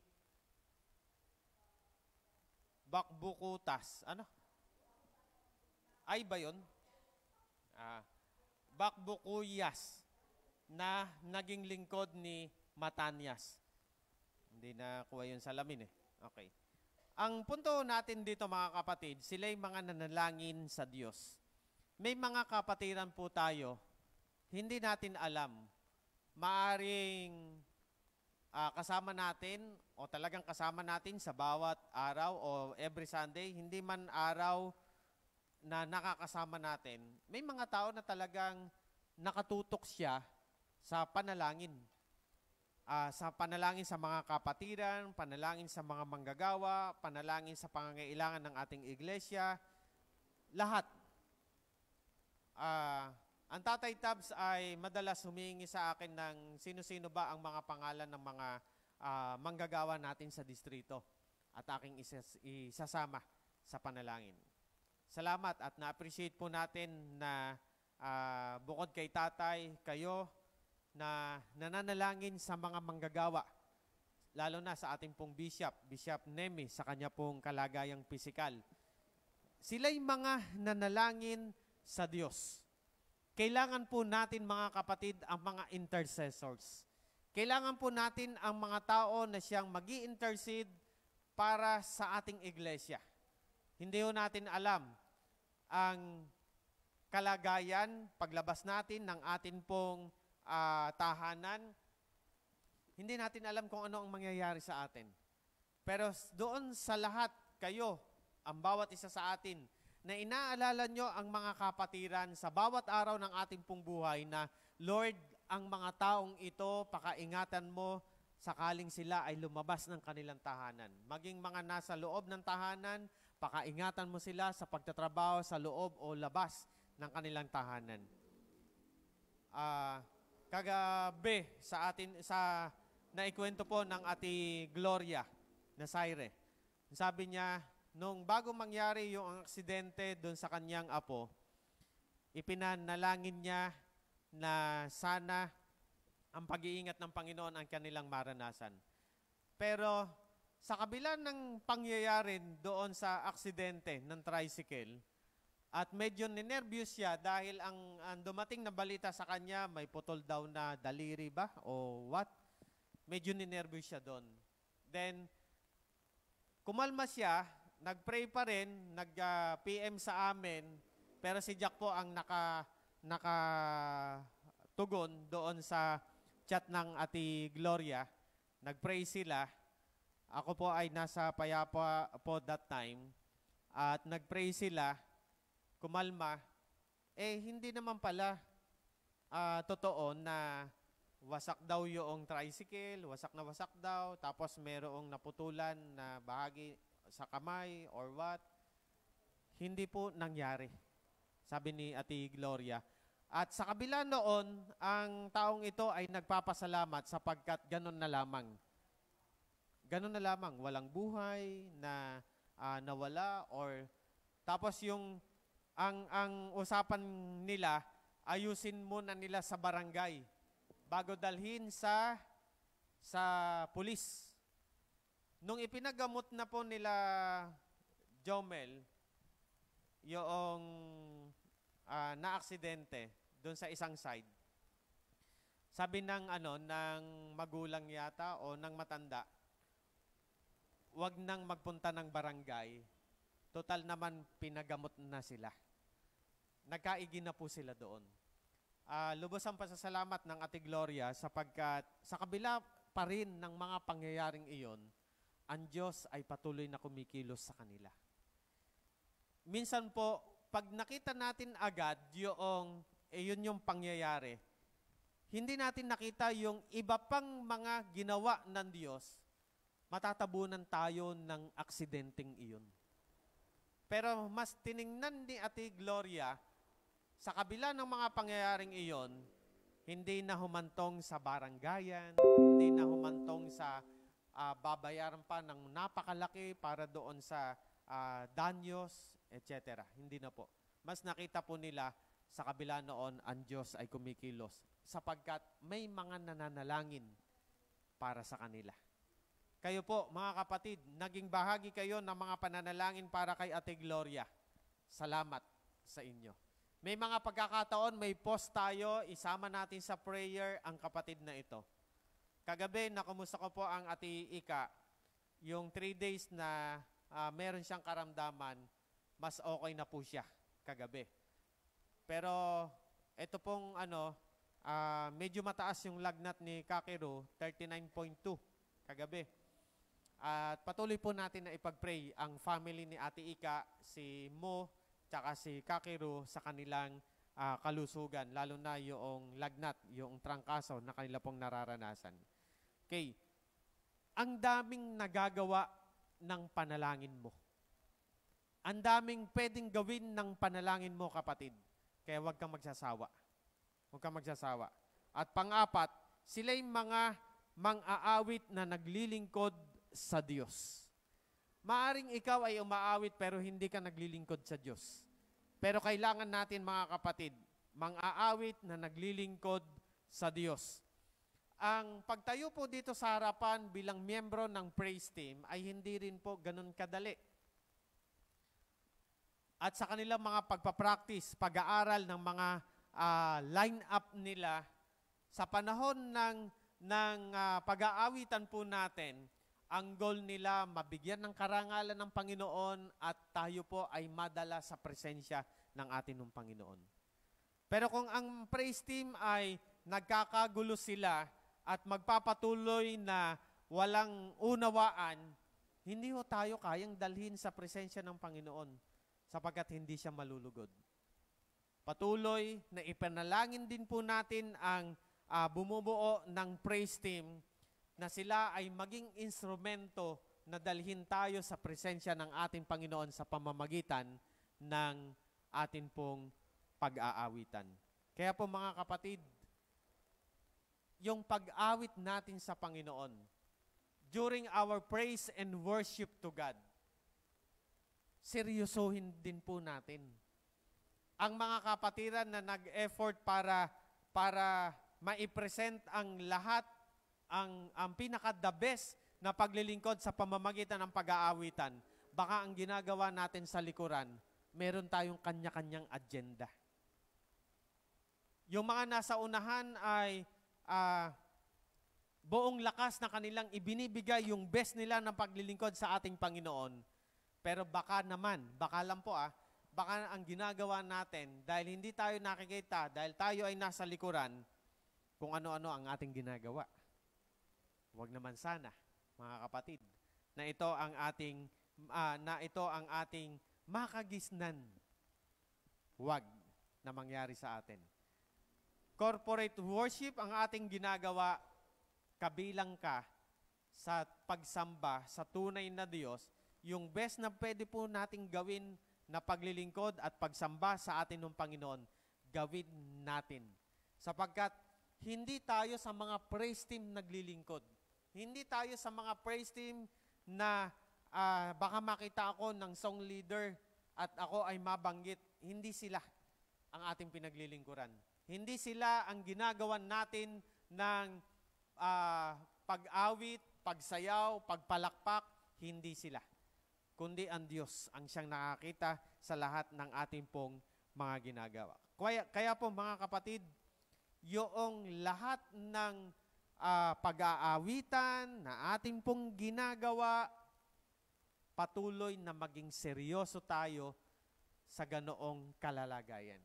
Bakbukutas. Ano? Ay ba yun? Ah, Bakbukuyas na naging lingkod ni Matanyas. Hindi na kuha yun sa lamin eh. Okay. Ang punto natin dito mga kapatid, sila'y mga nanalangin sa Diyos. May mga kapatiran po tayo, hindi natin alam. Maaring uh, kasama natin o talagang kasama natin sa bawat araw o every Sunday, hindi man araw na nakakasama natin. May mga tao na talagang nakatutok siya sa panalangin. Uh, sa panalangin sa mga kapatiran, panalangin sa mga manggagawa, panalangin sa pangangailangan ng ating iglesia, lahat. Uh, ang Tatay Tabs ay madalas humingi sa akin ng sino-sino ba ang mga pangalan ng mga uh, manggagawa natin sa distrito at aking isas- isasama sa panalangin. Salamat at na-appreciate po natin na uh, bukod kay Tatay, kayo, na nananalangin sa mga manggagawa, lalo na sa ating pong Bishop, Bishop Nemi, sa kanya pong kalagayang pisikal. Sila'y mga nanalangin sa Diyos. Kailangan po natin mga kapatid ang mga intercessors. Kailangan po natin ang mga tao na siyang magi-intercede para sa ating iglesia. Hindi ho natin alam ang kalagayan, paglabas natin ng atin pong Uh, tahanan, hindi natin alam kung ano ang mangyayari sa atin. Pero doon sa lahat, kayo, ang bawat isa sa atin, na inaalala nyo ang mga kapatiran sa bawat araw ng ating pong buhay na, Lord, ang mga taong ito, pakaingatan mo sakaling sila ay lumabas ng kanilang tahanan. Maging mga nasa loob ng tahanan, pakaingatan mo sila sa pagtatrabaho sa loob o labas ng kanilang tahanan. Ah... Uh, Kagabi sa atin sa naikwento po ng Ate Gloria na Saire. Sabi niya, nung bago mangyari yung aksidente doon sa kanyang apo, ipinanalangin niya na sana ang pag-iingat ng Panginoon ang kanilang maranasan. Pero sa kabila ng pangyayari doon sa aksidente ng tricycle, at medyo ninervyos siya dahil ang, ang dumating na balita sa kanya, may putol daw na daliri ba o what? Medyo ninervyos siya doon. Then, kumalma siya, nag-pray pa rin, nag-P M sa amin, pero si Jack po ang naka, nakatugon doon sa chat ng Ate Gloria. Nag-pray sila. Ako po ay nasa payapa po that time. At nag-pray sila. Kumalma, eh hindi naman pala uh, totoo na wasak daw yung tricycle, wasak na wasak daw, tapos merong naputulan na bahagi sa kamay or what. Hindi po nangyari, sabi ni Ate Gloria. At sa kabila noon, ang taong ito ay nagpapasalamat sapagkat ganun na lamang. Ganun na lamang, walang buhay na uh, nawala or tapos yung Ang ang usapan nila, ayusin muna nila sa barangay bago dalhin sa sa pulis. Nung ipinagamot na po nila Jomel, yung uh, na-aksidente doon sa isang side, sabi ng ano ng magulang yata o ng matanda, wag nang magpunta ng barangay. Total naman pinagamot na sila. Nagkaigi na po sila doon. Uh, lubos ang pasasalamat ng Ate Gloria sapagkat sa kabila pa rin ng mga pangyayaring iyon, ang Diyos ay patuloy na kumikilos sa kanila. Minsan po, pag nakita natin agad yung, eh, yun yung pangyayari, hindi natin nakita yung iba pang mga ginawa ng Diyos, matatabunan tayo ng aksidenteng iyon. Pero mas tiningnan ni Ate Gloria, sa kabila ng mga pangyayaring iyon, hindi na humantong sa baranggayan, hindi na humantong sa uh, babayaran pa ng napakalaki para doon sa uh, danyos, et cetera. Hindi na po. Mas nakita po nila sa kabila noon, ang Diyos ay kumikilos sapagkat may mga nananalangin para sa kanila. Kayo po, mga kapatid, naging bahagi kayo ng mga pananalangin para kay Ate Gloria. Salamat sa inyo. May mga pagkakataon, may post tayo, isama natin sa prayer ang kapatid na ito. Kagabi, nakumusta ko po ang Ate Ika, yung three days na uh, meron siyang karamdaman, mas okay na po siya kagabi. Pero ito pong ano, uh, medyo mataas yung lagnat ni Kakiru, thirty-nine point two kagabi. At patuloy po natin na ipag-pray ang family ni Ate Ika, si Mo, tsaka si Kakiru sa kanilang uh, kalusugan, lalo na yung lagnat, yung trangkaso na kanila pong nararanasan. Okay. Ang daming nagagawa ng panalangin mo. Ang daming pwedeng gawin ng panalangin mo, kapatid. Kaya huwag kang magsasawa. Huwag kang magsasawa. At pang-apat, sila'y mga mang-aawit na naglilingkod sa Diyos. Maaring ikaw ay umaawit pero hindi ka naglilingkod sa Diyos. Pero kailangan natin, mga kapatid, mang-aawit na naglilingkod sa Diyos. Ang pagtayo po dito sa harapan bilang miyembro ng praise team ay hindi rin po ganun kadali. At sa kanilang mga pagpapractice, pag-aaral ng mga uh, line-up nila, sa panahon ng, ng uh, pag-aawitan po natin, ang goal nila, mabigyan ng karangalan ng Panginoon at tayo po ay madala sa presensya ng atin ng Panginoon. Pero kung ang praise team ay nagkakagulo sila at magpapatuloy na walang unawaan, hindi ho tayo kayang dalhin sa presensya ng Panginoon sapagkat hindi siya malulugod. Patuloy na ipanalangin din po natin ang uh, bumubuo ng praise team na sila ay maging instrumento na dalhin tayo sa presensya ng ating Panginoon sa pamamagitan ng atin pong pag-aawitan. Kaya po mga kapatid, yung pag-awit natin sa Panginoon during our praise and worship to God, seryosohin din po natin. Ang mga kapatiran na nag-effort para para maipresent ang lahat, ang, ang pinaka-the best na paglilingkod sa pamamagitan ng pag-aawitan, baka ang ginagawa natin sa likuran, meron tayong kanya-kanyang agenda. Yung mga nasa unahan ay uh, buong lakas na kanilang ibinibigay yung best nila ng paglilingkod sa ating Panginoon. Pero baka naman, baka lang po ah, baka ang ginagawa natin, dahil hindi tayo nakikita, dahil tayo ay nasa likuran, kung ano-ano ang ating ginagawa. Huwag naman sana, mga kapatid, na ito ang ating, uh, na ito ang ating makagisnan. Huwag na mangyari sa atin. Corporate worship ang ating ginagawa, kabilang ka sa pagsamba sa tunay na Diyos, yung best na pwede po nating gawin na paglilingkod at pagsamba sa atin ng Panginoon, gawin natin. Sapagkat hindi tayo sa mga praise team naglilingkod. Hindi tayo sa mga praise team na uh, baka makita ako ng song leader at ako ay mabanggit. Hindi sila ang ating pinaglilingkuran. Hindi sila ang ginagawan natin ng uh, pag-awit, pagsayaw, pagpalakpak. Hindi sila. Kundi ang Diyos ang siyang nakakita sa lahat ng ating pong mga ginagawa. Kaya, kaya po mga kapatid, yung lahat ng uh, pag-aawitan na ating pong ginagawa, patuloy na maging seryoso tayo sa ganoong kalalagayan.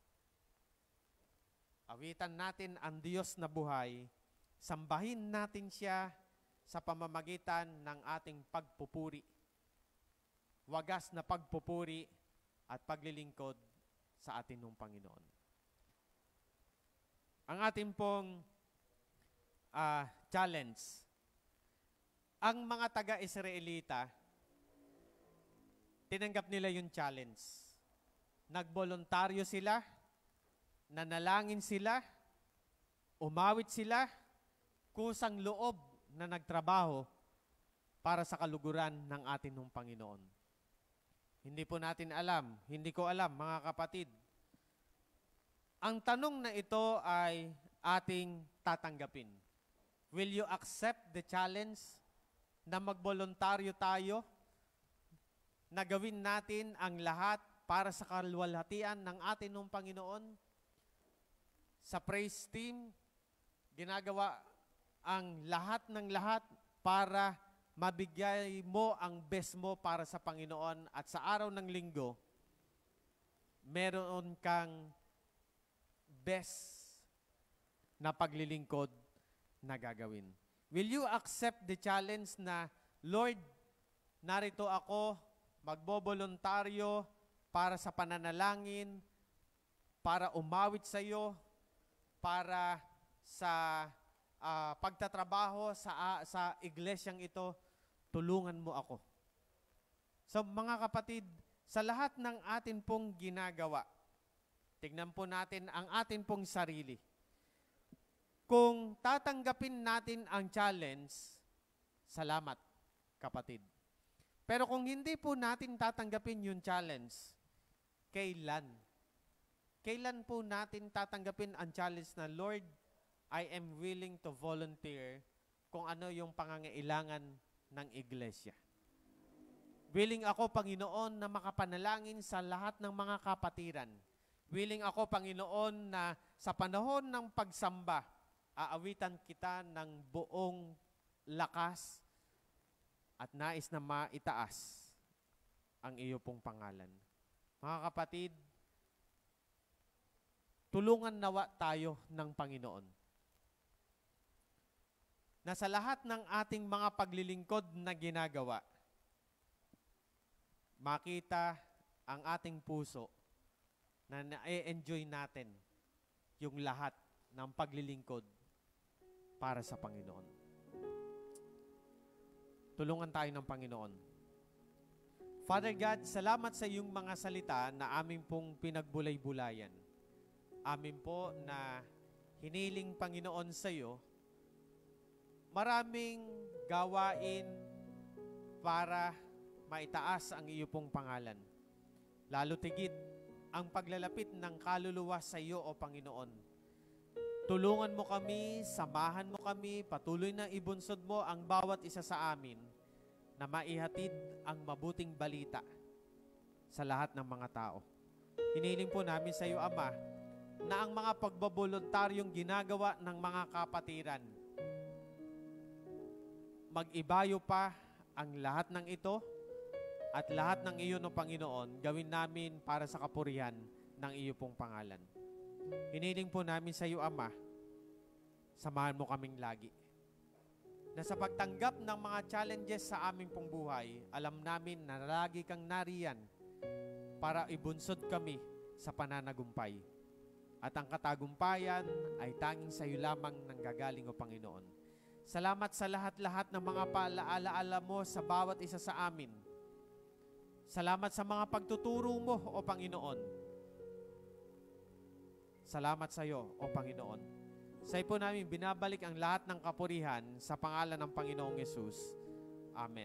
Awitan natin ang Diyos na buhay, sambahin natin siya sa pamamagitan ng ating pagpupuri. Wagas na pagpupuri at paglilingkod sa atin ng Panginoon. Ang ating pong uh, challenge, ang mga taga-Israelita, tinanggap nila yung challenge. Nagboluntaryo sila, nanalangin sila, umawit sila, kusang loob na nagtrabaho para sa kaluguran ng atin ng Panginoon. Hindi po natin alam, hindi ko alam mga kapatid. Ang tanong na ito ay ating tatanggapin. Will you accept the challenge na magboluntaryo tayo, na gawin natin ang lahat para sa kaluwalhatian ng atin ng Panginoon? Sa praise team, ginagawa ang lahat ng lahat para mabigay mo ang best mo para sa Panginoon at sa araw ng linggo, meron kang best na paglilingkod na gagawin. Will you accept the challenge na, Lord, narito ako, magboboluntaryo para sa pananalangin, para umawit sa iyo, para sa uh, pagtatrabaho sa, uh, sa iglesyang ito, tulungan mo ako. So mga kapatid, sa lahat ng atin pong ginagawa, tignan po natin ang atin pong sarili. Kung tatanggapin natin ang challenge, salamat, kapatid. Pero kung hindi po natin tatanggapin yung challenge, kailan? Kailan po natin tatanggapin ang challenge na, Lord, I am willing to volunteer kung ano yung pangangailangan ng iglesia. Willing ako, Panginoon, na makapanalangin sa lahat ng mga kapatiran. Willing ako, Panginoon, na sa panahon ng pagsamba, aawitan kita ng buong lakas at nais na maitaas ang iyo pong pangalan. Mga kapatid, tulungan nawa tayo ng Panginoon na sa lahat ng ating mga paglilingkod na ginagawa, makita ang ating puso na na-enjoy natin yung lahat ng paglilingkod para sa Panginoon. Tulungan tayo ng Panginoon. Father God, salamat sa iyong mga salita na aming pong pinagbulay-bulayan. Amin po na hiniling, Panginoon, sa iyo maraming gawain para maitaas ang iyo pong pangalan. Lalo tigit ang paglalapit ng kaluluwa sa iyo, O Panginoon. Tulungan mo kami, samahan mo kami, patuloy na ibunsod mo ang bawat isa sa amin na maihatid ang mabuting balita sa lahat ng mga tao. Hiniling po namin sa iyo, Ama, na ang mga pagbaboluntaryong ginagawa ng mga kapatiran, mag-ibayo pa ang lahat ng ito at lahat ng iyo, no Panginoon, gawin namin para sa kapurihan ng iyo pong pangalan. Hiniling po namin sa iyo, Ama, samahan mo kaming lagi. Na sa pagtanggap ng mga challenges sa aming pong buhay, alam namin na lagi kang nariyan para ibunsod kami sa pananagumpay. At ang katagumpayan ay tanging sa iyo lamang nanggagaling, O Panginoon. Salamat sa lahat-lahat ng mga paalaala mo sa bawat isa sa amin. Salamat sa mga pagtuturo mo, O Panginoon. Salamat sa iyo, O Panginoon. Sa iyo po namin binabalik ang lahat ng kapurihan sa pangalan ng Panginoong Yesus. Amen.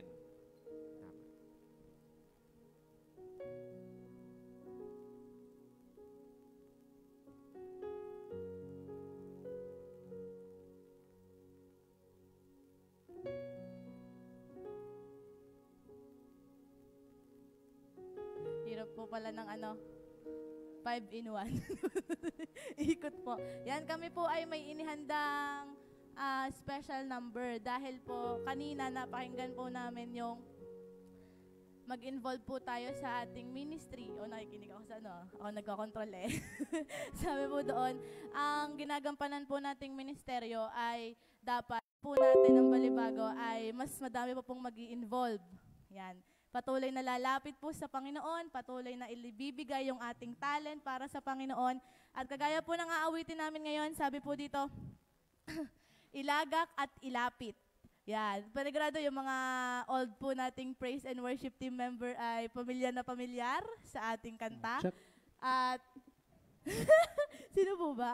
Hirap po pala ng ano, five in one. Ikot po. Yan, kami po ay may inihandang uh, special number dahil po kanina napakinggan po namin yung mag-involve po tayo sa ating ministry. O nakikinig ako sa ano, ako nagkakontrol eh. Sabi po doon, ang ginagampanan po nating ministeryo ay dapat po natin ng Balibago ay mas madami po pong mag-i-involve. Yan. Patuloy na lalapit po sa Panginoon, patuloy na ilibibigay yung ating talent para sa Panginoon. At kagaya po ng aawitin namin ngayon, sabi po dito, ilagak at ilapit. Yan. Panigurado yung mga old po nating praise and worship team member ay pamilyar na pamilyar sa ating kanta. Check. At, sino po ba?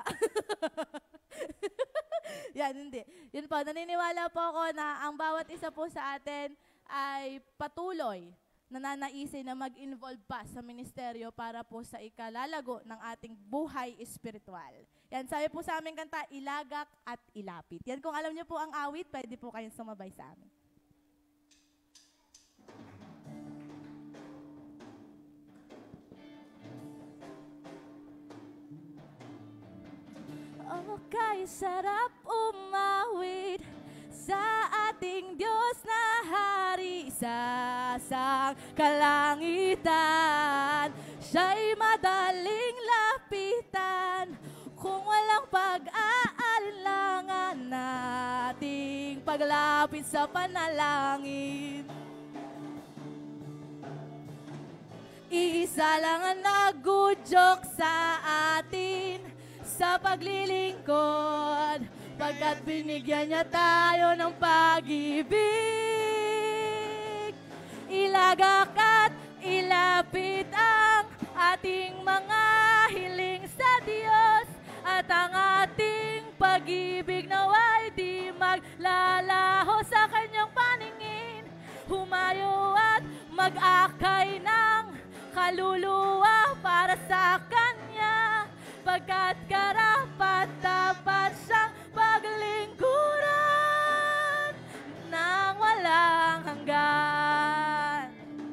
Yan, hindi. Yun po, naniniwala po ako na ang bawat isa po sa atin ay patuloy nananaisin na mag-involve pa sa ministeryo para po sa ikalalago ng ating buhay espiritual. Yan, sabi po sa aming kanta, ilagak at ilapit. Yan, kung alam niyo po ang awit, pwede po kayong sumabay sa amin. Okay, sarap umawit sa ating Diyos na hari sa sangkalangitan. Siya'y madaling lapitan kung walang pag-aalinlangan nating paglapit sa panalangin. Iisa lang ang nag-udyok sa atin sa paglilingkod, pagkat binigyan niya tayo ng pag-ibig. Ilagak at ilapit ang ating mga hiling sa Diyos, at ang ating pag-ibig naway di maglalaho sa kanyang paningin. Humayo at mag-akay ng kaluluwa para sa kanya, pagkat karapat-dapat siyang paglingkuran nang walang hanggan.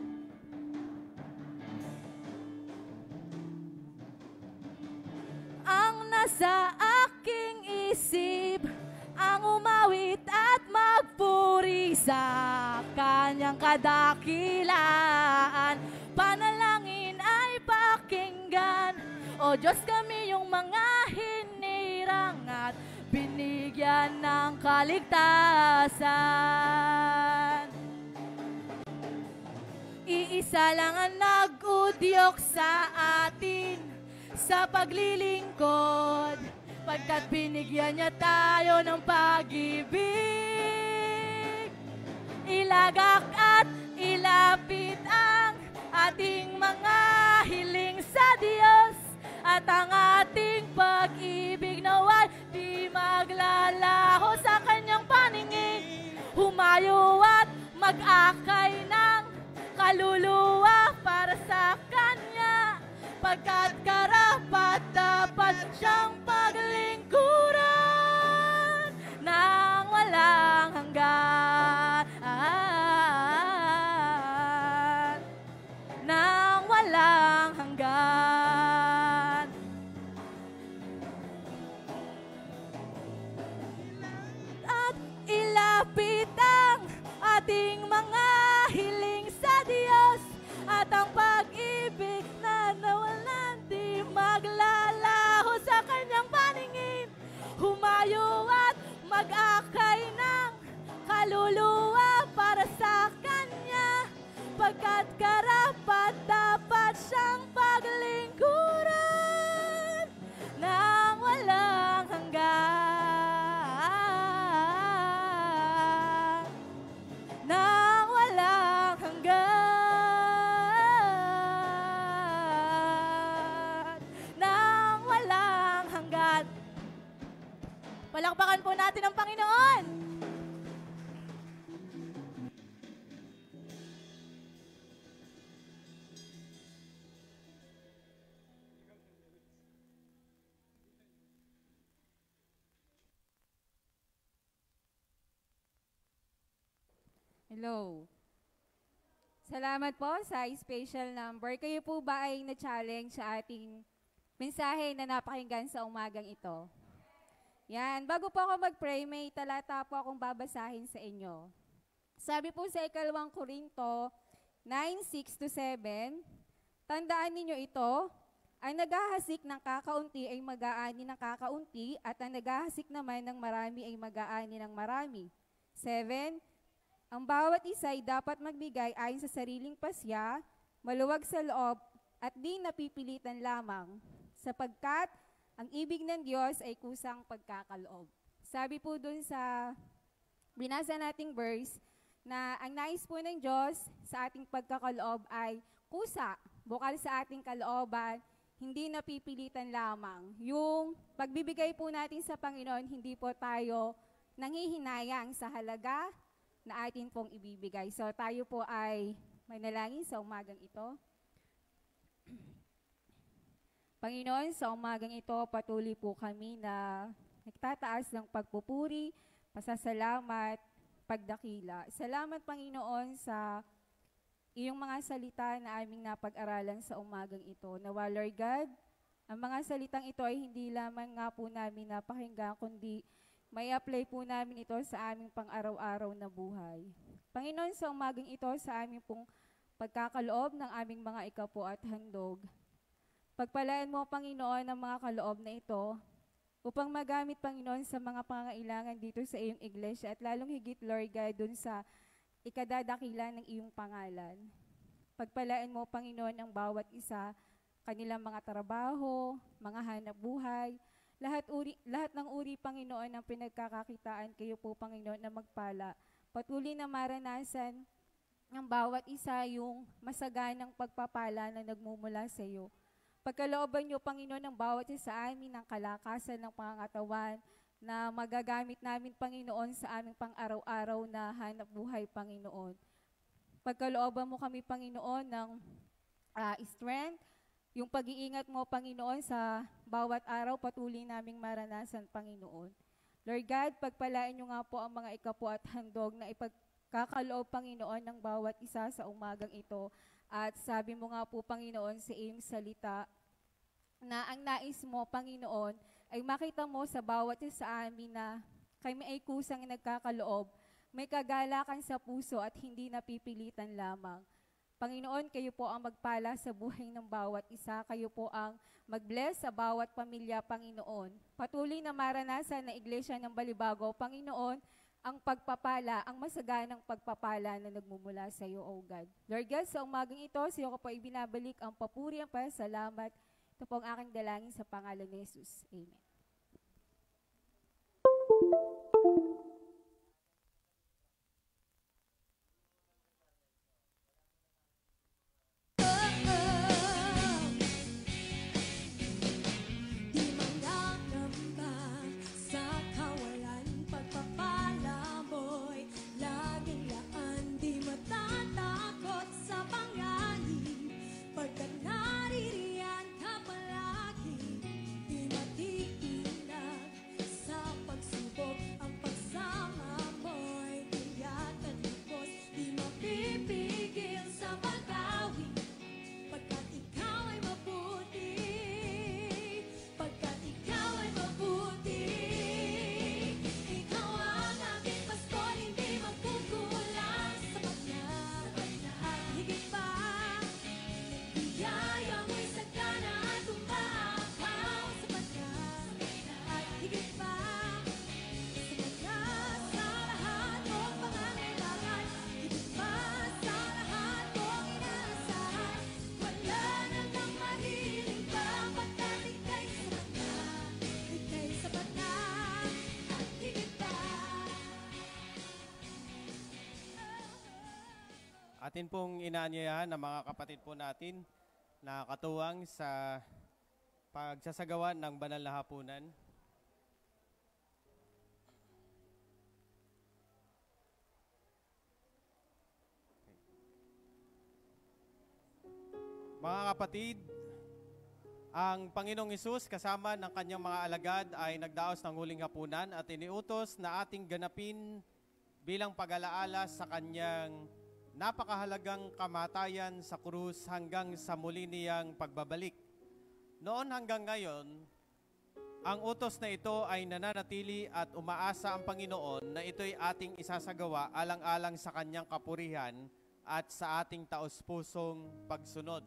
Ang nasa aking isip, ang umawit at magpuri sa kanyang kadakilaan. Panalangin ay pakinggan, O Diyos, kami yung mga hinirang at binigyan ng kaligtasan. Iisa Isa lang ang nag-udyok sa atin sa paglilingkod, pagkat binigyan niya tayo ng pag-ibig. Ilagak at ilapit ang ating mga hiling sa Diyos, at ang ating pag-ibig naway di maglalaho sa kanyang paningin. Humayo at mag-akay ng kaluluwa para sa kanya, pagkat karapat dapat siyang paglingkuran nang walang hanggan. Nang walang hanggan. At ilapit ang ating mga hiling sa Diyos, at ang pag-ibig na nawalan di maglalaho sa kanyang paningin. Humayo at mag-akay ng kaluluwa para sa kanya, pagkat karapat dapat siyang paglingkuran nang walang hanggan. Nang walang hanggan. Nang walang hanggan. Palakpakan po natin ang Panginoon. Hello. Salamat po sa special number. Kayo po ba ay na-challenge sa ating mensahe na napakinggan sa umagang ito? Yan. Bago po ako mag-pray, may talata po akong babasahin sa inyo. Sabi po sa ikalawang Korinto nine, six to seven, tandaan ninyo ito, ang naghahasik ng kakaunti ay mag-aani ng kakaunti, at ang naghahasik naman ng marami ay mag-aani ng marami. seven, ang bawat isa ay dapat magbigay ayon sa sariling pasya, maluwag sa loob, at di napipilitan lamang, sapagkat ang ibig ng Diyos ay kusang pagkakaloob. Sabi po dun sa binasa nating verse, na ang nais po ng Diyos sa ating pagkakaloob ay kusa, bukal sa ating kalooban, hindi napipilitan lamang. Yung pagbibigay po natin sa Panginoon, hindi po tayo nanghihinayang sa halaga na atin pong ibibigay. So tayo po ay manalangin sa umagang ito. Panginoon, sa umagang ito, patuloy po kami na nagtataas ng pagpupuri, pasasalamat, pagdakila. Salamat, Panginoon, sa iyong mga salita na aming napag-aralan sa umagang ito. Nawa, Lord God, ang mga salitang ito ay hindi lamang nga po namin napakinggan, kundi may apply po namin ito sa aming pang-araw-araw na buhay. Panginoon, sa umagang ito, sa aming pong pagkakaloob ng aming mga ikapo at handog, pagpalaan mo, Panginoon, ang mga kaloob na ito upang magamit, Panginoon, sa mga pangangailangan dito sa iyong iglesia, at lalong higit, Lord God, dun sa ikadadakila ng iyong pangalan. Pagpalaan mo, Panginoon, ang bawat isa, kanilang mga trabaho, mga hanap buhay, lahat, uri, lahat ng uri, Panginoon, ng pinagkakakitaan, kayo po, Panginoon, na magpala. Patuloy na maranasan ng bawat isa yung masaganang pagpapala na nagmumula sa iyo. Pagkalooban niyo, Panginoon, ng bawat isa sa amin ng kalakasan ng pangangatawan na magagamit namin, Panginoon, sa aming pang-araw-araw na hanap buhay, Panginoon. Pagkalooban mo kami, Panginoon, ng uh, strength, yung pag-iingat mo, Panginoon, sa bawat araw, patuloy naming maranasan, Panginoon. Lord God, pagpalain niyo nga po ang mga ikapo at handog na ipagkakaloob, Panginoon, ng bawat isa sa umagang ito. At sabi mo nga po, Panginoon, sa iyong salita, na ang nais mo, Panginoon, ay makita mo sa bawat isa sa amin na kami ay kusang nagkakaloob, may kagalakan sa puso at hindi napipilitan lamang. Panginoon, kayo po ang magpala sa buhay ng bawat isa. Kayo po ang mag-bless sa bawat pamilya, Panginoon. Patuloy na maranasan na Iglesia ng Balibago, Panginoon, ang pagpapala, ang masaganang pagpapala na nagmumula sa iyo, O God. Lord God, sa umagang ito, sa iyo ko po ibinabalik ang papuri, ang pasalamat. Ito po ang aking dalangin sa pangalan ni Jesus. Amen. Di manangamba sa kawalan, pagpapala mo'y laging laan. Di matatakot sa panganib, pagkat naririyan ka palagi. Di matitinag sa pagsubok, ang pagsama mo'y tiyak at lubos. Di mapipigil sa pag-awi, pagkat ikaw ay mabuti. Pagkat ikaw ay mabuti. Ikaw ang aking pastor, hindi magkukulang. Sapat na, at higit pa, biyaya mo'y sagana at umaapaw. Sapat na, at higit pa, sapat na sa lahat mong pangangailangan. Higit pa sa lahat mong inaasahan. Wala na kang mahiling pa, pagkat ika'y sapat na. Ika'y sapat na, at higit pa. Atin pong inaanyayahan ng mga kapatid po natin na katuwang sa pagsasagawa ng banal na hapunan. Mga kapatid, ang Panginoong Hesus kasama ng kanyang mga alagad ay nagdaos ng huling hapunan at iniutos na ating ganapin bilang pag-alaala sa kanyang napakahalagang kamatayan sa krus hanggang sa muli niyang pagbabalik. Noon hanggang ngayon, ang utos na ito ay nananatili at umaasa ang Panginoon na ito'y ating isasagawa alang-alang sa kanyang kapurihan at sa ating taos-pusong pagsunod.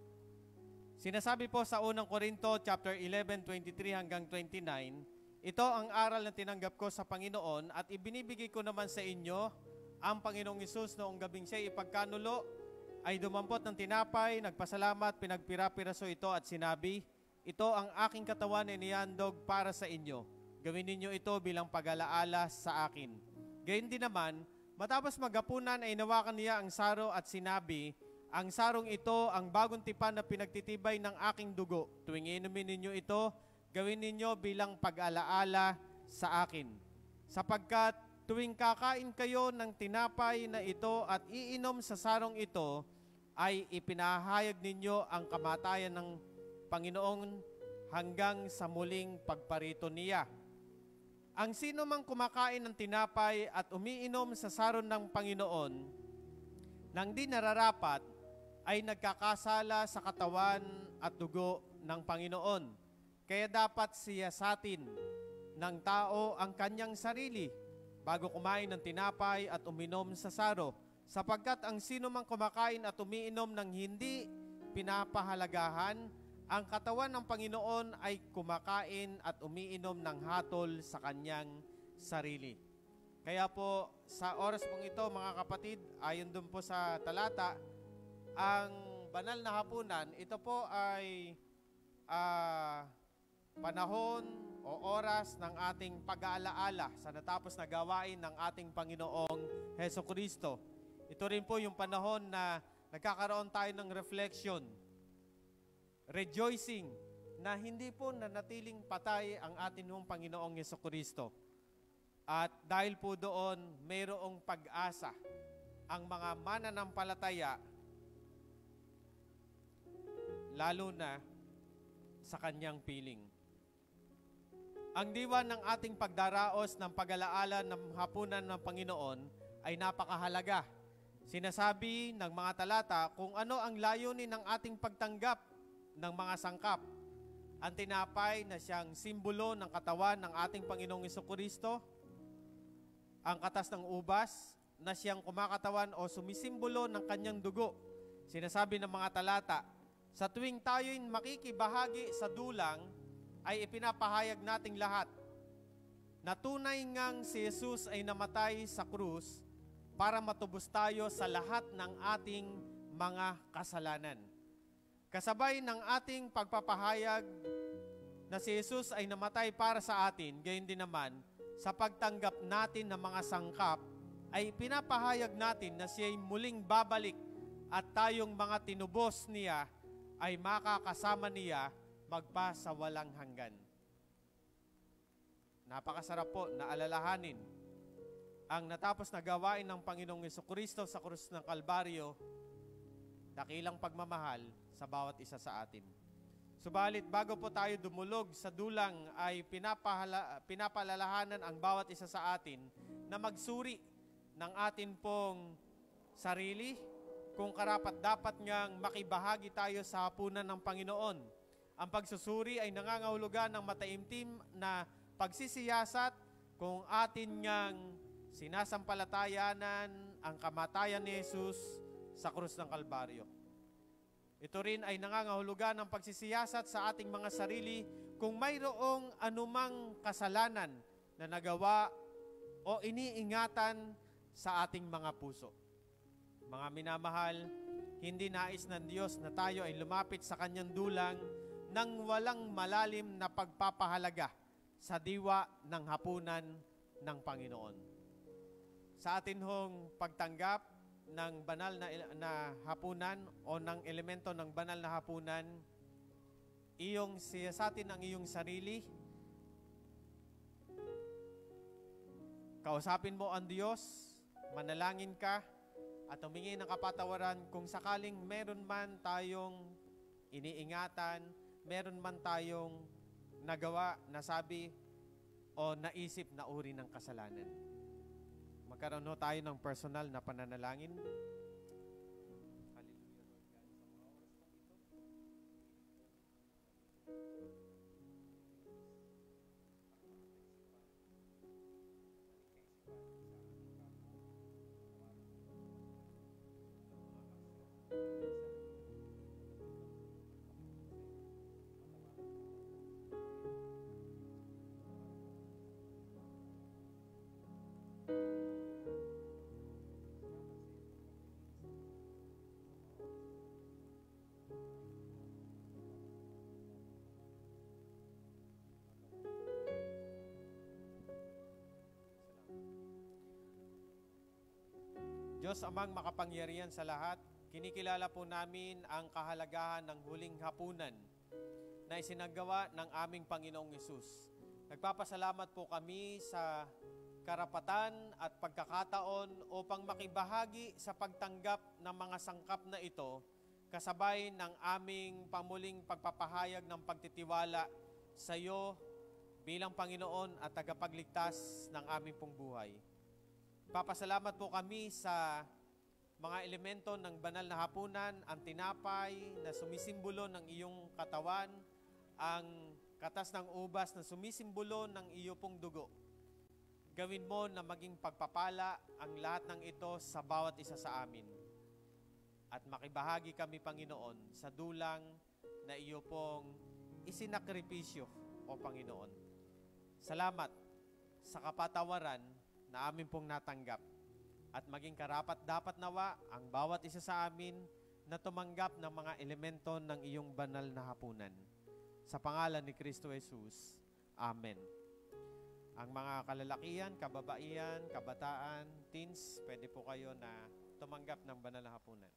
Sinasabi po sa unang Korinto chapter eleven, twenty-three hanggang twenty-nine, ito ang aral na tinanggap ko sa Panginoon at ibinibigay ko naman sa inyo. Ang Panginoong Hesus noong gabing siya ipagkanulo ay dumampot ng tinapay, nagpasalamat, pinagpira-piraso ito at sinabi, ito ang aking katawan na inihandog para sa inyo. Gawin ninyo ito bilang pag-alaala sa akin. Gayun din naman, matapos maghapunan ay inawakan niya ang saro at sinabi, ang sarong ito ang bagong tipan na pinagtitibay ng aking dugo. Tuwing inumin ninyo ito, gawin ninyo bilang pag-alaala sa akin. Sapagkat tuwing kakain kayo ng tinapay na ito at iinom sa sarong ito, ay ipinahayag ninyo ang kamatayan ng Panginoon hanggang sa muling pagparito niya. Ang sino mang kumakain ng tinapay at umiinom sa saron ng Panginoon nang di nararapat, ay nagkakasala sa katawan at dugo ng Panginoon. Kaya dapat siyasatin ng tao ang kanyang sarili bago kumain ng tinapay at uminom sa saro, sapagkat ang sino mang kumakain at umiinom ng hindi pinapahalagahan, ang katawan ng Panginoon ay kumakain at umiinom ng hatol sa kanyang sarili. Kaya po, sa oras pong ito, mga kapatid, ayon dun po sa talata, ang banal na hapunan, ito po ay uh, panahon o oras ng ating pag-aalaala sa natapos na gawain ng ating Panginoong Hesukristo. Ito rin po yung panahon na nagkakaroon tayo ng reflection, rejoicing, na hindi po nanatiling patay ang ating hong Panginoong Hesukristo. At dahil po doon, mayroong pag-asa ang mga mananampalataya, lalo na sa kanyang piling. Ang diwa ng ating pagdaraos ng pag-alaala ng hapunan ng Panginoon ay napakahalaga. Sinasabi ng mga talata kung ano ang layunin ng ating pagtanggap ng mga sangkap. Ang tinapay na siyang simbolo ng katawan ng ating Panginoong Hesukristo, ang katas ng ubas na siyang kumakatawan o sumisimbolo ng kanyang dugo. Sinasabi ng mga talata, sa tuwing tayo'y makikibahagi sa dulang, ay ipinapahayag nating lahat na tunay ngang si Jesus ay namatay sa krus para matubos tayo sa lahat ng ating mga kasalanan. Kasabay ng ating pagpapahayag na si Jesus ay namatay para sa atin, gayon din naman, sa pagtanggap natin ng mga sangkap, ay pinapahayag natin na siya'y muling babalik at tayong mga tinubos niya ay makakasama niya magpa sa walang hanggan. Napakasarap po na alalahanin ang natapos na gawain ng Panginoong Jesucristo sa krus ng Kalbaryo, dakilang pagmamahal sa bawat isa sa atin. Subalit bago po tayo dumulog sa dulang ay pinapahala, pinapalalahanan ang bawat isa sa atin na magsuri ng atin pong sarili kung karapat dapat ngang makibahagi tayo sa hapunan ng Panginoon. Ang pagsusuri ay nangangahulugan ng mataimtim na pagsisiyasat kung atin ngang sinasampalatayanan ang kamatayan ni Jesus sa krus ng Kalbaryo. Ito rin ay nangangahulugan ng pagsisiyasat sa ating mga sarili kung mayroong anumang kasalanan na nagawa o iniingatan sa ating mga puso. Mga minamahal, hindi nais ng Diyos na tayo ay lumapit sa Kanyang dulang nang walang malalim na pagpapahalaga sa diwa ng hapunan ng Panginoon. Sa atin hong pagtanggap ng banal na, na hapunan o ng elemento ng banal na hapunan, iyong siyasatin ang iyong sarili, kausapin mo ang Diyos, manalangin ka, at humingi ng kapatawaran kung sakaling meron man tayong iniingatan, meron man tayong nagawa, nasabi, o naisip na uri ng kasalanan. Magkaroon ho tayo ng personal na pananalangin. Diyos amang makapangyarihan sa lahat, kinikilala po namin ang kahalagahan ng huling hapunan na isinagawa ng aming Panginoong Hesus. Nagpapasalamat po kami sa karapatan at pagkakataon upang makibahagi sa pagtanggap ng mga sangkap na ito kasabay ng aming pamuling pagpapahayag ng pagtitiwala sa iyo bilang Panginoon at tagapagligtas ng aming pong buhay. Papasalamat po kami sa mga elemento ng banal na hapunan, ang tinapay na sumisimbolo ng iyong katawan, ang katas ng ubas na sumisimbolo ng iyo pong dugo. Gawin mo na maging pagpapala ang lahat ng ito sa bawat isa sa amin. At makibahagi kami, Panginoon, sa dulang na iyo pong isinakripisyo, o Panginoon. Salamat sa kapatawaran na amin pong natanggap at maging karapat dapat nawa ang bawat isa sa amin na tumanggap ng mga elemento ng iyong banal na hapunan. Sa pangalan ni Kristo Jesus. Amen. Ang mga kalalakihan, kababaihan, kabataan, teens, pwede po kayo na tumanggap ng banal na hapunan.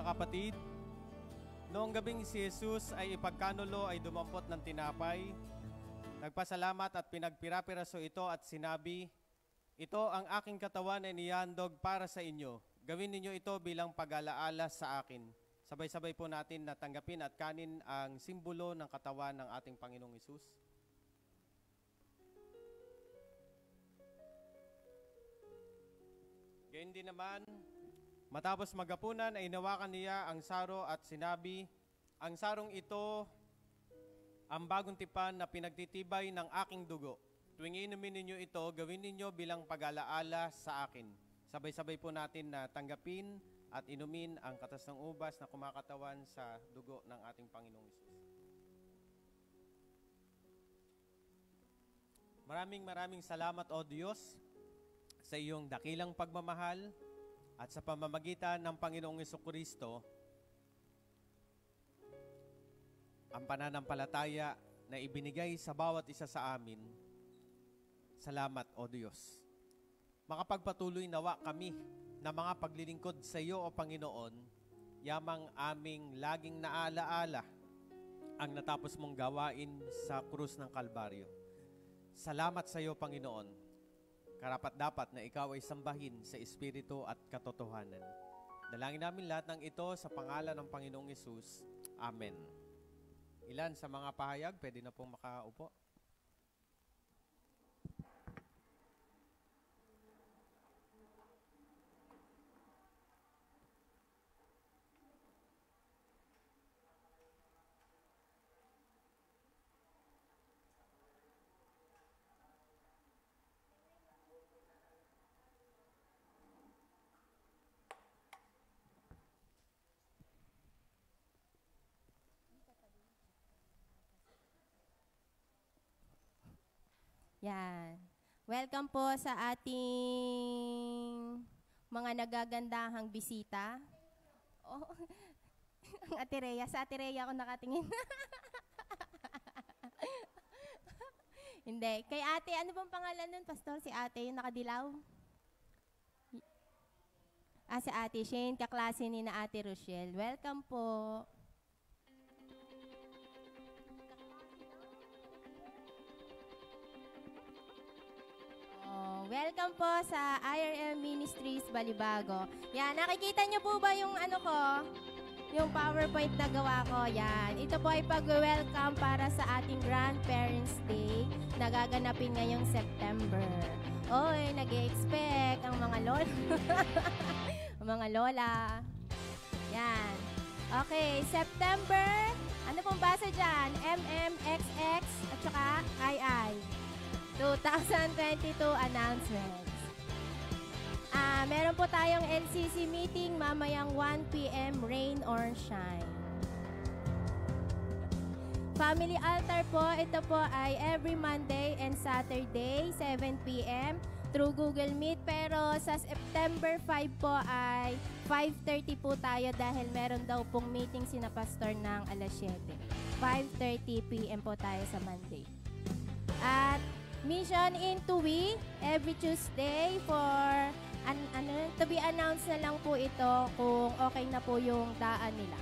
kapatid, noong gabing si Jesus ay ipagkanulo ay dumampot ng tinapay, nagpasalamat at pinagpirapiraso ito at sinabi, ito ang aking katawan na inihandog para sa inyo. Gawin ninyo ito bilang pag-alaala sa akin. Sabay-sabay po natin na tanggapin at kanin ang simbolo ng katawan ng ating Panginoong Hesus. Gayun din naman, matapos magapunan ay inawakan niya ang saro at sinabi, ang sarong ito ang bagong tipan na pinagtitibay ng aking dugo. Tuwing inumin ninyo ito, gawin ninyo bilang pag-alaala sa akin. Sabay-sabay po natin na tanggapin at inumin ang katas ng ubas na kumakatawan sa dugo ng ating Panginoong Hesus. Maraming maraming salamat, O Diyos, sa iyong dakilang pagmamahal at sa pamamagitan ng Panginoong Hesukristo, ang pananampalataya na ibinigay sa bawat isa sa amin. Salamat, O Diyos. Makapagpatuloy nawa kami na mga paglilingkod sa iyo, O Panginoon, yamang aming laging naalaala ang natapos mong gawain sa krus ng Kalbaryo. Salamat sa iyo, Panginoon. Karapat-dapat na ikaw ay sambahin sa Espiritu at katotohanan. Dalangin namin lahat ng ito sa pangalan ng Panginoong Hesus. Amen. Ilan sa mga pahayag, pwede na pong makaupo. Yan. Welcome po sa ating mga nagagandahang bisita. Oh, ang Ate Rhea. Sa Ate Rhea ako nakatingin. Hindi. Kay ate, ano bang pangalan nun, Pastor? Si ate, yung nakadilaw? Ah, si ate Shane, kaklase ni na ate Rochelle. Welcome po. Oh, welcome po sa I R M Ministries Balibago. Yan, nakikita niyo po ba yung ano ko? Yung PowerPoint na gawa ko, yan. Ito po ay pag-welcome para sa ating Grandparents' Day na gaganapin ngayong September. Oy, nag-e-expect ang mga lola. Ang mga lola. Yan. Okay, September. Ano pong basa dyan? M M X X at saka I I. twenty twenty-two announcements. Ah, meron po tayong L C C meeting mamayang one p m rain or shine. Family altar po, ito po ay every Monday and Saturday, seven p m through Google Meet. Pero sa September five po ay five thirty po tayo dahil meron daw pong meeting sina Pastor ng alas siyete. five thirty p m po tayo sa Monday. At Mission in Tuwi, every Tuesday for an, ano, to be announced na lang po ito kung okay na po yung daan nila.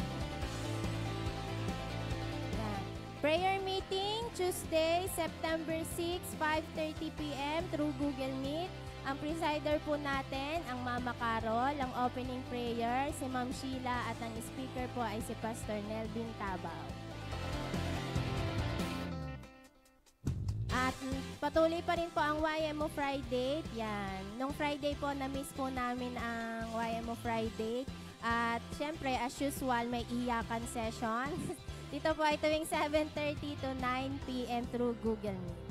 Yan. Prayer meeting, Tuesday, September six, five thirty p m through Google Meet. Ang presider po natin, ang Mama Carol, ang opening prayer, si Ma'am Sheila, at ang speaker po ay si Pastor Nelvin Tabaw. At patuloy pa rin po ang Y M O Friday. Yan. Nung Friday po, na-miss po namin ang Y M O Friday. At syempre, as usual, may iyakan session. Dito po ay tuwing seven thirty to nine p m through Google Meet.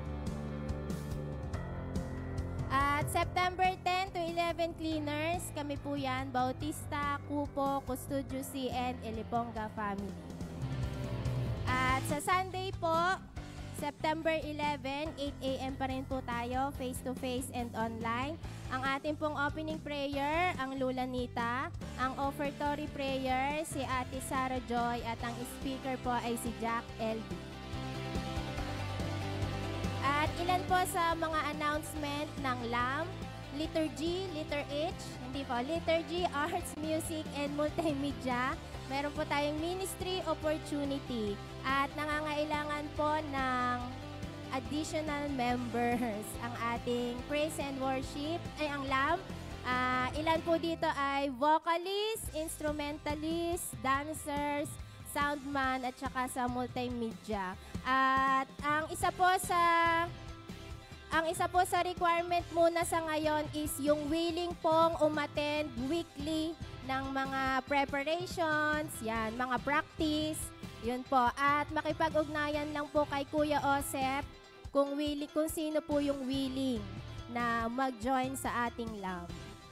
At September ten to eleven cleaners, kami po yan, Bautista, Cupo, Custodio C, and Eliponga family. At sa Sunday po, September eleven, eight a m pa rin po tayo, face-to-face and online. Ang ating pong opening prayer, ang Lula Nita. Ang offertory prayer, si Ate Sarah Joy. At ang speaker po ay si Jack L B. At ilan po sa mga announcement ng L A M. liturgy, letter H, hindi po, liturgy, arts, music, and multimedia. Meron po tayong ministry opportunity at nangangailangan po ng additional members ang ating praise and worship, ay ang L A M. Ah, ilan po dito ay vocalist, instrumentalist, dancers, soundman, at saka sa multimedia. At ang isa po sa ang isa po sa requirement muna sa ngayon is yung willing pong umattend weekly ng mga preparations, yan, mga practice, yun po. At makipag-ugnayan lang po kay Kuya Osep kung willing, kung sino po yung willing na mag-join sa ating L A M.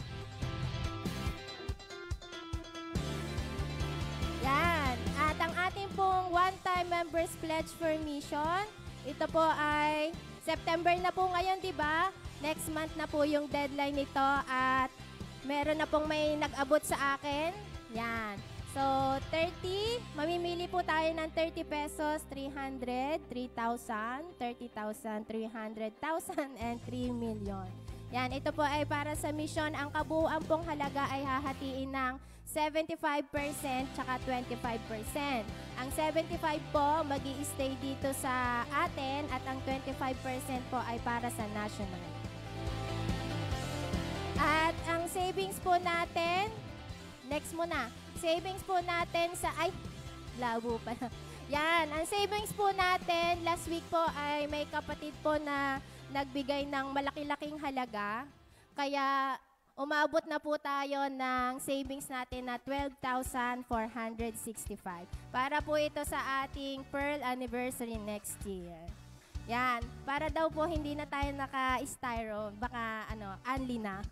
Yan. At ang ating pong one-time members pledge for mission, ito po ay September na po ngayon, di ba? Next month na po yung deadline nito at meron na pong may nag-abot sa akin. Yan. So, thirty, mamimili po tayo ng thirty pesos, three hundred, three thousand, thirty thousand, three hundred thousand, and three million. Yan, ito po ay para sa mission. Ang kabuuan pong halaga ay hahatiin ng seventy-five percent tsaka twenty-five percent. Ang seventy-five po magi-stay dito sa atin at ang twenty-five percent po ay para sa national. At ang savings po natin, next muna, savings po natin sa, ay, labo pa na. Yan, ang savings po natin, last week po ay may kapatid po na nagbigay ng malaki-laking halaga. Kaya umabot na po tayo ng savings natin na twelve thousand four hundred sixty-five. Para po ito sa ating Pearl Anniversary next year. Yan. Para daw po hindi na tayo naka-styro. Baka ano, unli na.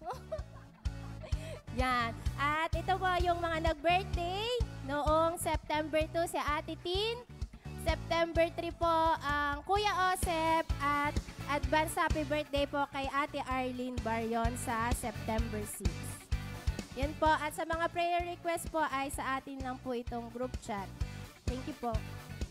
Yan. At ito po yung mga nag-birthday noong September two si Ate Tin. September three po ang Kuya Osep at advance happy birthday po kay Ate Arlene Baryon sa September six. Yan po. At sa mga prayer request po ay sa atin lang po itong group chat. Thank you po.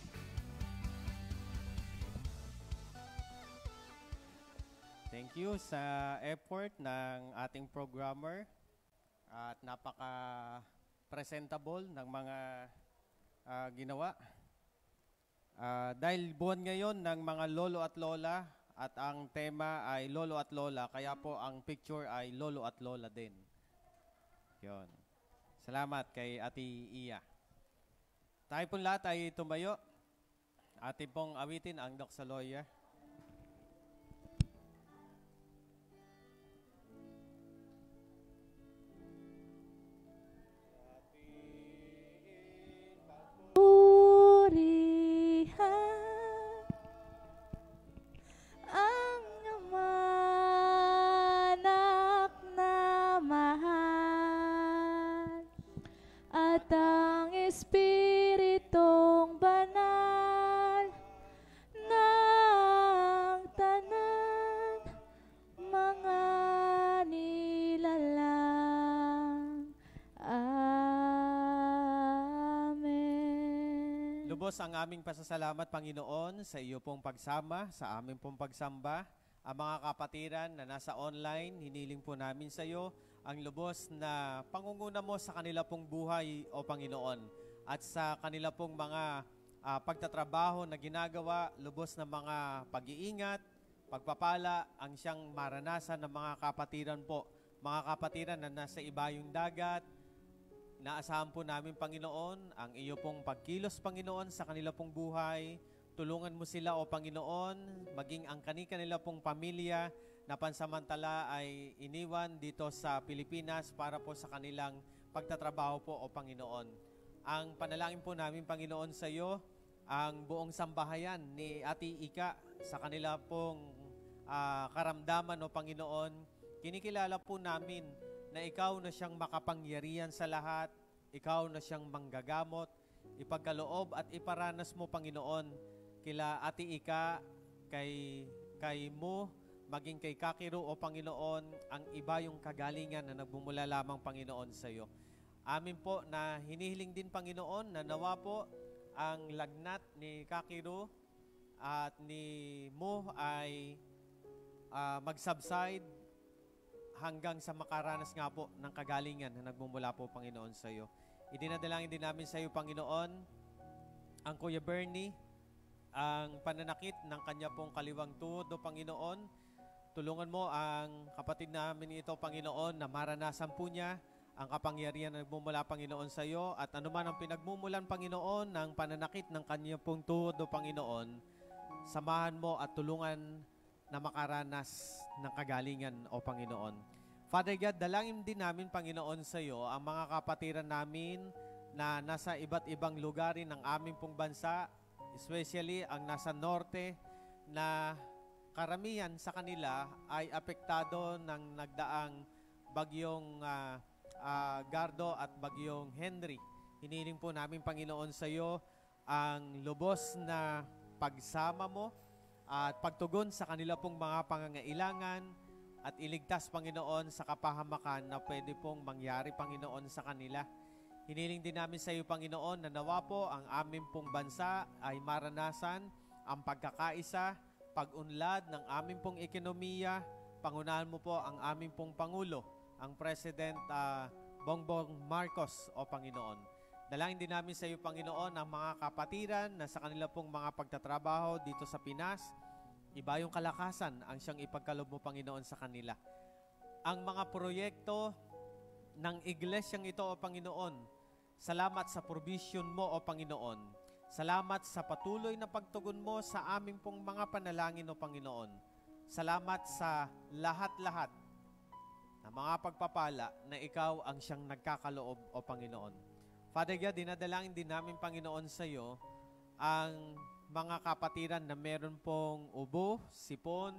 Thank you sa effort ng ating programmer at napaka-presentable ng mga uh, ginawa. Uh, dahil buwan ngayon ng mga lolo at lola at ang tema ay lolo at lola, kaya po ang picture ay lolo at lola din. Yun. Salamat kay Ate Iya. Tayo pong lahat ay tumayo. Atin pong awitin ang Doxaloya. Ang amanak na mahal at ang Espiritong banal ng tanan mga nilalang. Amen. Lubos ang aming pasasalamat, Panginoon, sa iyo pong pagsama, sa aming pong pagsamba. Ang mga kapatiran na nasa online, hiniling po namin sa iyo ang lubos na pangunguna mo sa kanila pong buhay, O Panginoon, at sa kanila pong mga uh, pagtatrabaho na ginagawa, lubos na mga pag-iingat, pagpapala ang siyang maranasan ng mga kapatiran po. Mga kapatiran na nasa ibayong dagat, naasahan po namin, Panginoon, ang iyo pong pagkilos, Panginoon, sa kanila pong buhay. Tulungan mo sila, O Panginoon, maging ang kani-kanila pong pamilya na pansamantala ay iniwan dito sa Pilipinas para po sa kanilang pagtatrabaho po, O Panginoon. Ang panalangin po namin, Panginoon, sa iyo, ang buong sambahayan ni Ate Ika sa kanila pong uh, karamdaman, O Panginoon. Kinikilala po namin na ikaw na siyang makapangyarihan sa lahat, ikaw na siyang manggagamot, ipagkaloob at iparanas mo, Panginoon, kila Ate Ika, kay, kay mo, maging kay Kakiro, O Panginoon, ang iba yung kagalingan na nagbumula lamang, Panginoon, sa iyo. Amin po na hinihiling din, Panginoon, na nawa po ang lagnat ni Kakiro at ni Mo ay uh, mag-subside hanggang sa makaranas nga po ng kagalingan na nagmumula po, Panginoon, sa iyo. Idinadalangin din namin sa iyo, Panginoon, ang Kuya Bernie, ang pananakit ng kanya pong kaliwang tuhod, o Panginoon. Tulungan mo ang kapatid namin ito, Panginoon, na maranasan po niya ang kapangyarihan na nagmumula, Panginoon, sa iyo. At anuman ang pinagmumulan, Panginoon, ng pananakit ng kanya pong tuhod, o Panginoon, samahan mo at tulungan na makaranas ng kagalingan, o Panginoon. Father God, dalangin din namin, Panginoon, sa iyo ang mga kapatiran namin na nasa iba't ibang lugarin ng aming pong bansa, especially ang nasa norte, na karamihan sa kanila ay apektado ng nagdaang bagyong uh, uh, Gardo at bagyong Henry. Hiniling po namin, Panginoon, sa iyo ang lubos na pagsama mo at pagtugon sa kanila pong mga pangangailangan at iligtas, Panginoon, sa kapahamakan na pwede pong mangyari, Panginoon, sa kanila. Hiniling din namin sa iyo, Panginoon, na nawa po ang aming pong bansa ay maranasan ang pagkakaisa, pag-unlad ng aming pong ekonomiya. Pangunahan mo po ang aming pong Pangulo, ang President uh, Bongbong Marcos, o Panginoon. Dalangin din namin sa iyo, Panginoon, ang mga kapatiran na sa kanila pong mga pagtatrabaho dito sa Pinas, iba yung kalakasan ang siyang ipagkaloob mo, Panginoon, sa kanila. Ang mga proyekto ng iglesyang ito, o Panginoon, salamat sa provision mo, o Panginoon. Salamat sa patuloy na pagtugon mo sa aming pong mga panalangin, o Panginoon. Salamat sa lahat-lahat na mga pagpapala na ikaw ang siyang nagkakaloob, o Panginoon. Father God, dinadalangin din namin, Panginoon, sa iyo ang mga kapatiran na meron pong ubo, sipon.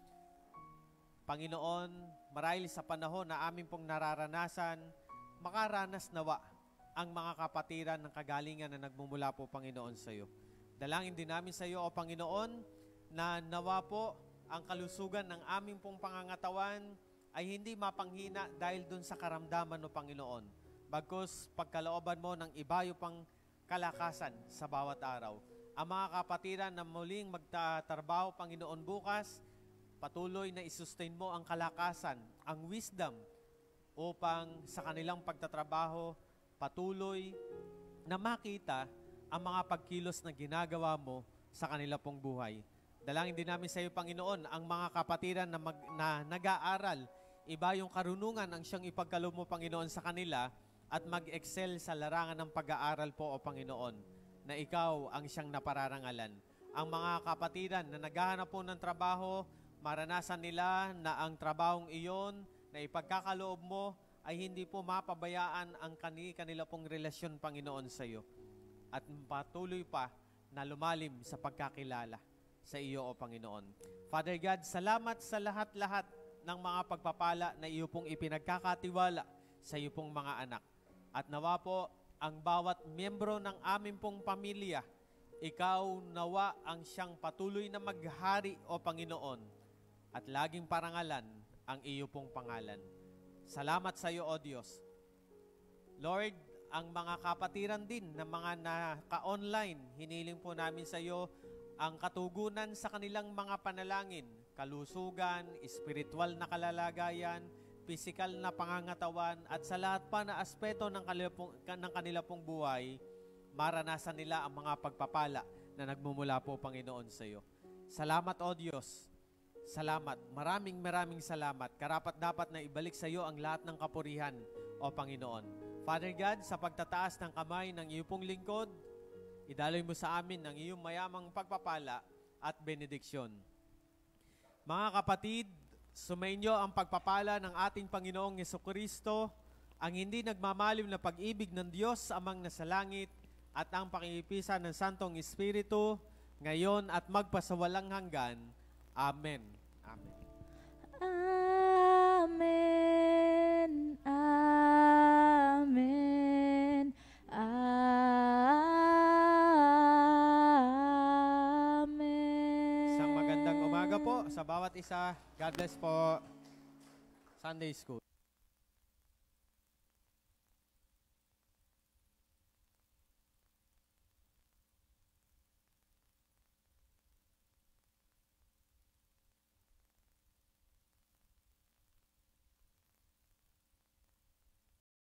Panginoon, marahil sa panahon na aming pong nararanasan, makaranas nawa ang mga kapatiran ng kagalingan na nagmumula po, Panginoon, sa iyo. Dalangin din namin sa iyo, o Panginoon, na nawa po ang kalusugan ng aming pong pangangatawan ay hindi mapanghina dahil dun sa karamdaman, o Panginoon. Bagkus pagkalooban mo ng ibayo pang kalakasan sa bawat araw. Ang mga kapatiran na muling magtatrabaho, Panginoon, bukas, patuloy na isustain mo ang kalakasan, ang wisdom, upang sa kanilang pagtatrabaho, patuloy na makita ang mga pagkilos na ginagawa mo sa kanila pong buhay. Dalangin din namin sa iyo, Panginoon, ang mga kapatiran na, mag, na nag-aaral, iba yung karunungan ang siyang ipagkaloob mo, Panginoon, sa kanila at mag-excel sa larangan ng pag-aaral po, o Panginoon, na ikaw ang siyang napararangalan. Ang mga kapatiran na naghahanap po ng trabaho, maranasan nila na ang trabahong iyon na ipagkakaloob mo ay hindi po mapabayaan ang kani, kanila pong relasyon, Panginoon, sa iyo. At patuloy pa na lumalim sa pagkakilala sa iyo, o Panginoon. Father God, salamat sa lahat-lahat ng mga pagpapala na iyo pong ipinagkakatiwala sa iyo pong mga anak. At nawa po ang bawat miyembro ng aming pong pamilya, ikaw nawa ang siyang patuloy na maghari, o Panginoon, at laging parangalan ang iyo pong pangalan. Salamat sa iyo, O Diyos. Lord, ang mga kapatiran din ng mga naka-online, hiniling po namin sa iyo ang katugunan sa kanilang mga panalangin, kalusugan, espiritual na kalalagayan, pisikal na pangangatawan, at sa lahat pa na aspeto ng kanila pong, ng kanila pong buhay, maranasan nila ang mga pagpapala na nagmumula po, Panginoon, sa iyo. Salamat, O Diyos. Salamat. Maraming maraming salamat. Karapat dapat na ibalik sa iyo ang lahat ng kapurihan, O Panginoon. Father God, sa pagtataas ng kamay ng iyo pong lingkod, idaloy mo sa amin ang iyong mayamang pagpapala at benediksyon. Mga kapatid, sumainyo ang pagpapala ng ating Panginoong Jesucristo, ang hindi nagmamalim na pag-ibig ng Diyos amang nasa langit, at ang pakikipisan ng Santong Espiritu, ngayon at magpasawalang hanggan. Amen. Amen. Amen. Amen. Amen. Isang magandang umaga po sa bawat isa. God bless po. Sunday School.